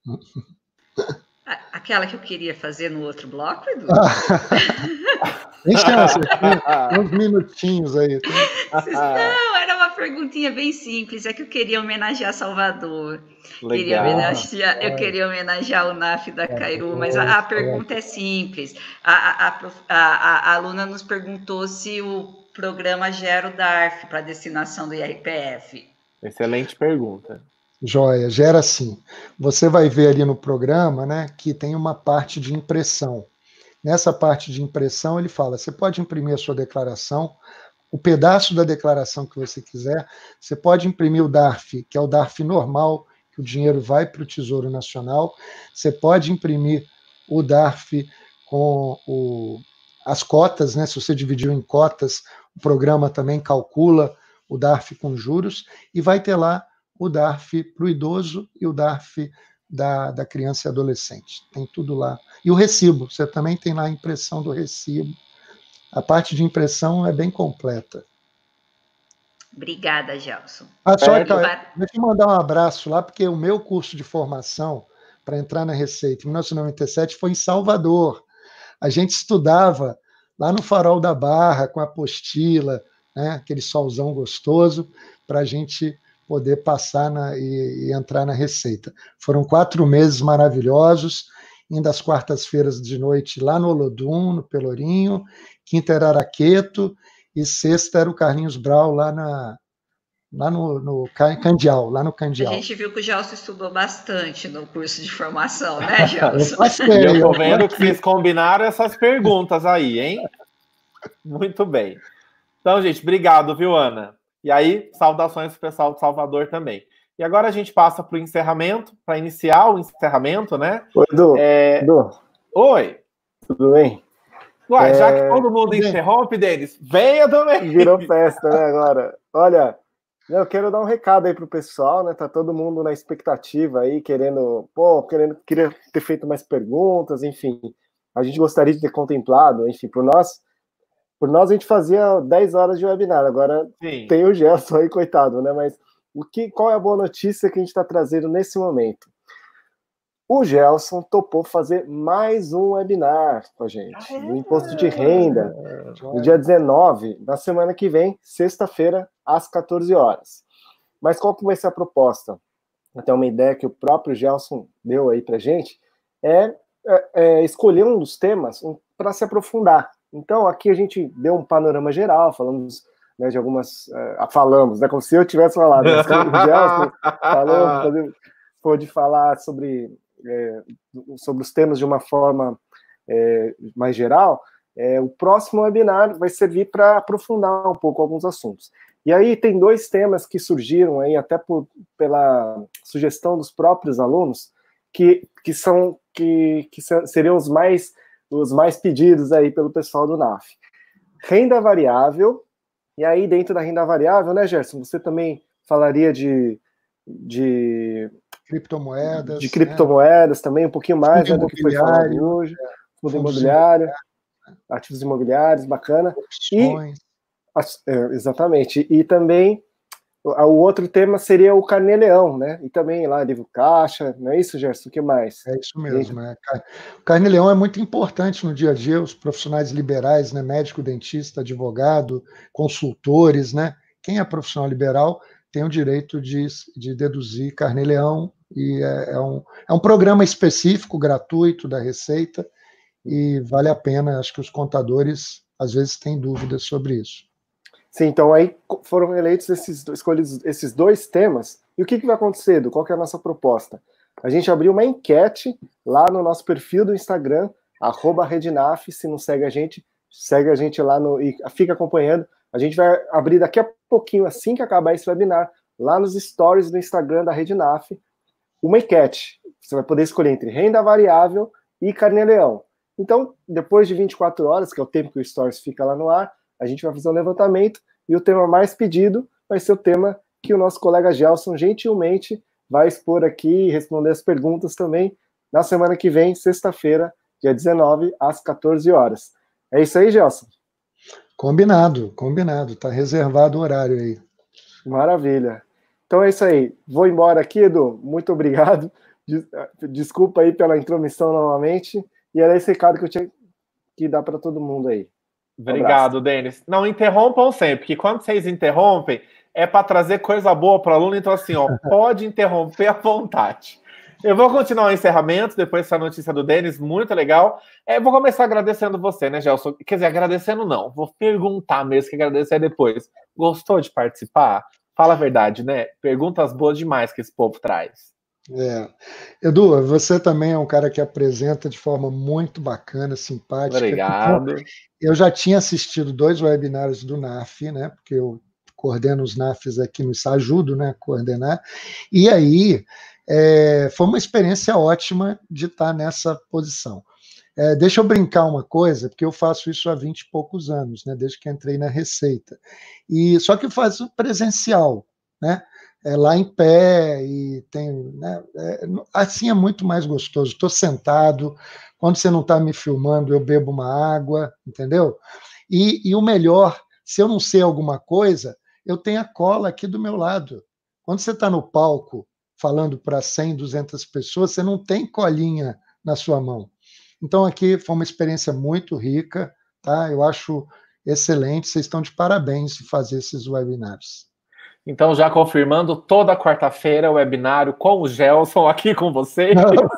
Aquela que eu queria fazer no outro bloco, Edu? Tem chance, tem uns minutinhos aí. Não, era uma perguntinha bem simples, é que eu queria homenagear Salvador. Legal. Eu queria homenagear o NAF da Cairu, mas a pergunta é simples. A aluna nos perguntou se o programa gera o DARF para destinação do IRPF. Excelente pergunta. Joia, gera sim. Você vai ver ali no programa, né, que tem uma parte de impressão. Nessa parte de impressão, ele fala, você pode imprimir a sua declaração, o pedaço da declaração que você quiser, você pode imprimir o DARF, que é o DARF normal, que o dinheiro vai para o Tesouro Nacional, você pode imprimir o DARF com as cotas, né, se você dividiu em cotas, o programa também calcula o DARF com juros, e vai ter lá o DARF para o idoso e o DARF da criança e adolescente. Tem tudo lá. E o recibo, você também tem lá a impressão do recibo. A parte de impressão é bem completa. Obrigada, Gelson. Deixa eu mandar um abraço lá, porque o meu curso de formação para entrar na Receita em 1997 foi em Salvador. A gente estudava lá no Farol da Barra, com a apostila, né, aquele solzão gostoso, para a gente poder passar e entrar na Receita. Foram 4 meses maravilhosos, indo às quartas-feiras de noite lá no Olodum, no Pelourinho, quinta era Araqueto, e sexta era o Carlinhos Brau lá no Candial, lá no Candial. A gente viu que o Gelson estudou bastante no curso de formação, né, Gelson? Eu tô vendo que vocês combinaram essas perguntas aí, hein? Muito bem. Então, gente, obrigado, viu, Ana? E aí, saudações pro pessoal de Salvador também. E agora a gente passa para o encerramento, para iniciar o encerramento, né? Oi, Edu. Oi. Tudo bem? Uai, já que todo mundo interrompe, Denis, venha também. Virou festa, né, agora? Olha, eu quero dar um recado aí pro pessoal, né? Tá todo mundo na expectativa aí, queria ter feito mais perguntas, enfim. A gente gostaria de ter contemplado, enfim, por nós a gente fazia 10 horas de webinar, agora Sim. Tem o Gelson aí, coitado, né? Mas qual é a boa notícia que a gente está trazendo nesse momento? O Gelson topou fazer mais um webinar com a gente, no Imposto de Renda, no dia 19, na semana que vem, sexta-feira, às 14 horas. Mas qual que vai ser a proposta? Até uma ideia que o próprio Gelson deu aí pra gente, é escolher um dos temas para se aprofundar. Então, aqui a gente deu um panorama geral, falamos né, de algumas... falamos, né, como se eu tivesse falado. Né, o Gelson falou, pôde falar sobre os temas de uma forma mais geral. O próximo webinar vai servir para aprofundar um pouco alguns assuntos. E aí tem 2 temas que surgiram aí, até pela sugestão dos próprios alunos, que seriam os mais pedidos aí pelo pessoal do NAF. Renda variável, e aí dentro da renda variável, né, Gerson, você também falaria de criptomoedas. De criptomoedas, né? Também, um pouquinho mais, né, do que foi falado hoje. Fundo imobiliário, ativos imobiliários, bacana. Opções. Exatamente. E também o outro tema seria o Carnê-Leão, né? E também lá, livro caixa, não é isso, Gerson? O que mais? É isso mesmo. O Carnê-Leão é muito importante no dia a dia, os profissionais liberais, né? Médico, dentista, advogado, consultores, né? Quem é profissional liberal tem o direito de deduzir Carnê-Leão, e é um programa específico, gratuito, da Receita, e vale a pena. Acho que os contadores, às vezes, têm dúvidas sobre isso. Sim, então aí foram escolhidos esses 2 temas. E o que vai acontecer, Edu? Qual que é a nossa proposta? A gente abriu uma enquete lá no nosso perfil do Instagram, @Rednaf. Se não segue a gente lá e fica acompanhando. A gente vai abrir daqui a pouquinho, assim que acabar esse webinar, lá nos stories do Instagram da Rednaf, uma enquete. Você vai poder escolher entre renda variável e Carnê-Leão. Então, depois de 24 horas, que é o tempo que o Stories fica lá no ar, a gente vai fazer um levantamento e o tema mais pedido vai ser o tema que o nosso colega Gelson gentilmente vai expor aqui e responder as perguntas também na semana que vem, sexta-feira, dia 19, às 14 horas. É isso aí, Gelson? Combinado. Tá reservado o horário aí. Maravilha. Então é isso aí. Vou embora aqui, Edu. Muito obrigado. Desculpa aí pela intromissão novamente. E era esse recado que eu tinha que dar para todo mundo aí. Obrigado, Denis. Não interrompam sempre, porque quando vocês interrompem, é para trazer coisa boa para o aluno. Então, assim, pode interromper à vontade. Eu vou continuar o encerramento, depois dessa notícia do Denis, muito legal. Vou começar agradecendo você, né, Gelson? Quer dizer, agradecendo não, vou perguntar mesmo, que agradecer depois. Gostou de participar? Fala a verdade, né? Perguntas boas demais que esse povo traz. Edu, você também é um cara que apresenta de forma muito bacana, simpática. Obrigado. Eu já tinha assistido 2 webinários do NAF, né? Porque eu coordeno os NAFs aqui no ajudo, né? Coordenar. E aí foi uma experiência ótima de estar nessa posição. Deixa eu brincar uma coisa, porque eu faço isso há 20 e poucos anos, né? Desde que entrei na Receita. Só que eu faço presencial, né? Lá em pé, e tem, né, assim é muito mais gostoso. Estou sentado, quando você não está me filmando, eu bebo uma água, entendeu? E o melhor, se eu não sei alguma coisa, eu tenho a cola aqui do meu lado. Quando você está no palco falando para 100, 200 pessoas, você não tem colinha na sua mão. Então aqui foi uma experiência muito rica, tá? Eu acho excelente, vocês estão de parabéns em fazer esses webinars. Então, já confirmando, toda quarta-feira, webinário com o Gelson aqui com vocês.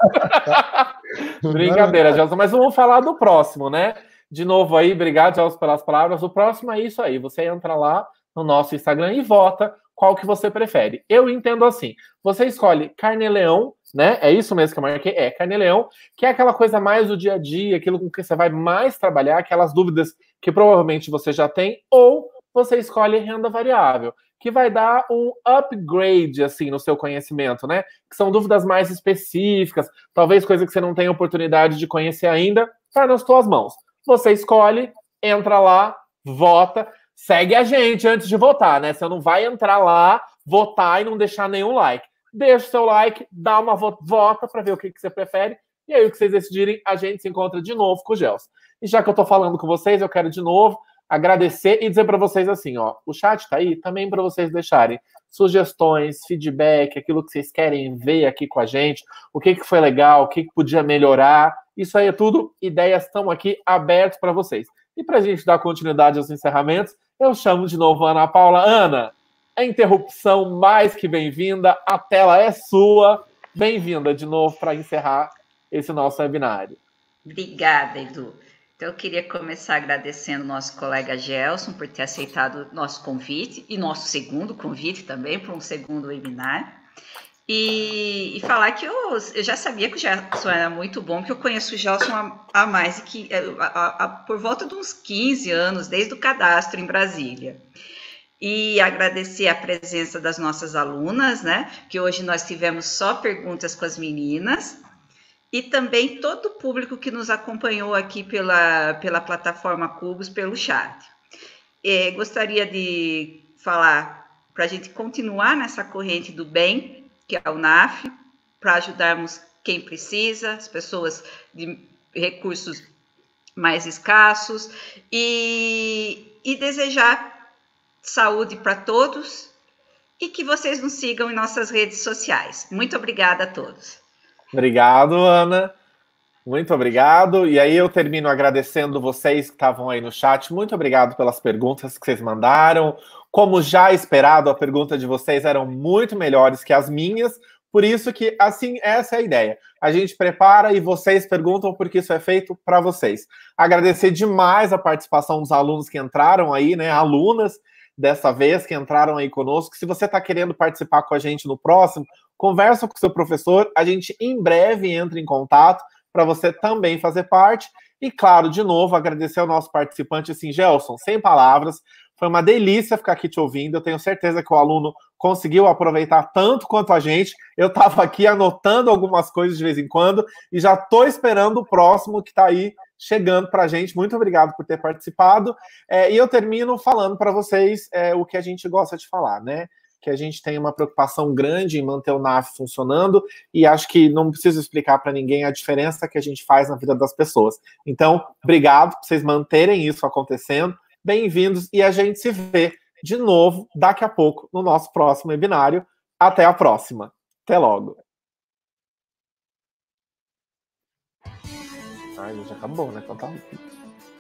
Brincadeira, Gelson, mas vamos falar do próximo, né? De novo aí, obrigado, Gelson, pelas palavras. O próximo é isso aí, você entra lá no nosso Instagram e vota qual que você prefere. Eu entendo assim, você escolhe Carnê-Leão, né? É isso mesmo que eu marquei, Carnê-Leão, que é aquela coisa mais do dia a dia, aquilo com que você vai mais trabalhar, aquelas dúvidas que provavelmente você já tem, ou você escolhe renda variável, que vai dar um upgrade, assim, no seu conhecimento, né? Que são dúvidas mais específicas, talvez coisa que você não tenha oportunidade de conhecer ainda, tá nas suas mãos. Você escolhe, entra lá, vota, segue a gente antes de votar, né? Você não vai entrar lá, votar e não deixar nenhum like. Deixa o seu like, dá uma vota para ver o que você prefere, e aí o que vocês decidirem, a gente se encontra de novo com o Gelson. E já que eu tô falando com vocês, eu quero de novo agradecer e dizer para vocês assim, o chat tá aí também para vocês deixarem sugestões, feedback, aquilo que vocês querem ver aqui com a gente, o que foi legal, o que podia melhorar, isso aí é tudo, ideias estão aqui abertas para vocês. E para a gente dar continuidade aos encerramentos, eu chamo de novo a Ana Paula. Ana, a interrupção mais que bem-vinda, a tela é sua, bem-vinda de novo para encerrar esse nosso webinário. Obrigada, Edu. Então, eu queria começar agradecendo o nosso colega Gelson por ter aceitado o nosso convite, e nosso segundo convite também, para um segundo webinar. E falar que eu já sabia que o Gelson era muito bom, porque eu conheço o Gelson há mais que por volta de uns 15 anos, desde o cadastro em Brasília. E agradecer a presença das nossas alunas, né? Que hoje nós tivemos só perguntas com as meninas. E também todo o público que nos acompanhou aqui pela plataforma Cubos, pelo chat. Gostaria de falar para a gente continuar nessa corrente do bem, que é a UNAF, para ajudarmos quem precisa, as pessoas de recursos mais escassos, e desejar saúde para todos e que vocês nos sigam em nossas redes sociais. Muito obrigada a todos. Obrigado, Ana. Muito obrigado. E aí eu termino agradecendo vocês que estavam aí no chat. Muito obrigado pelas perguntas que vocês mandaram. Como já esperado, a pergunta de vocês eram muito melhores que as minhas. Por isso que, assim, essa é a ideia. A gente prepara e vocês perguntam porque isso é feito para vocês. Agradecer demais a participação dos alunos que entraram aí, né? Alunas dessa vez que entraram aí conosco. Se você está querendo participar com a gente no próximo, conversa com o seu professor. A gente em breve entra em contato para você também fazer parte. E, claro, de novo, agradecer ao nosso participante, assim, Gelson, sem palavras. Foi uma delícia ficar aqui te ouvindo. Eu tenho certeza que o aluno conseguiu aproveitar tanto quanto a gente. Eu estava aqui anotando algumas coisas de vez em quando e já estou esperando o próximo que está aí chegando para a gente. Muito obrigado por ter participado. E eu termino falando para vocês o que a gente gosta de falar, né? Que a gente tem uma preocupação grande em manter o NAF funcionando e acho que não preciso explicar para ninguém a diferença que a gente faz na vida das pessoas. Então, obrigado por vocês manterem isso acontecendo. Bem-vindos e a gente se vê de novo daqui a pouco no nosso próximo webinário. Até a próxima. Até logo. Ai, já acabou, né? Então tá...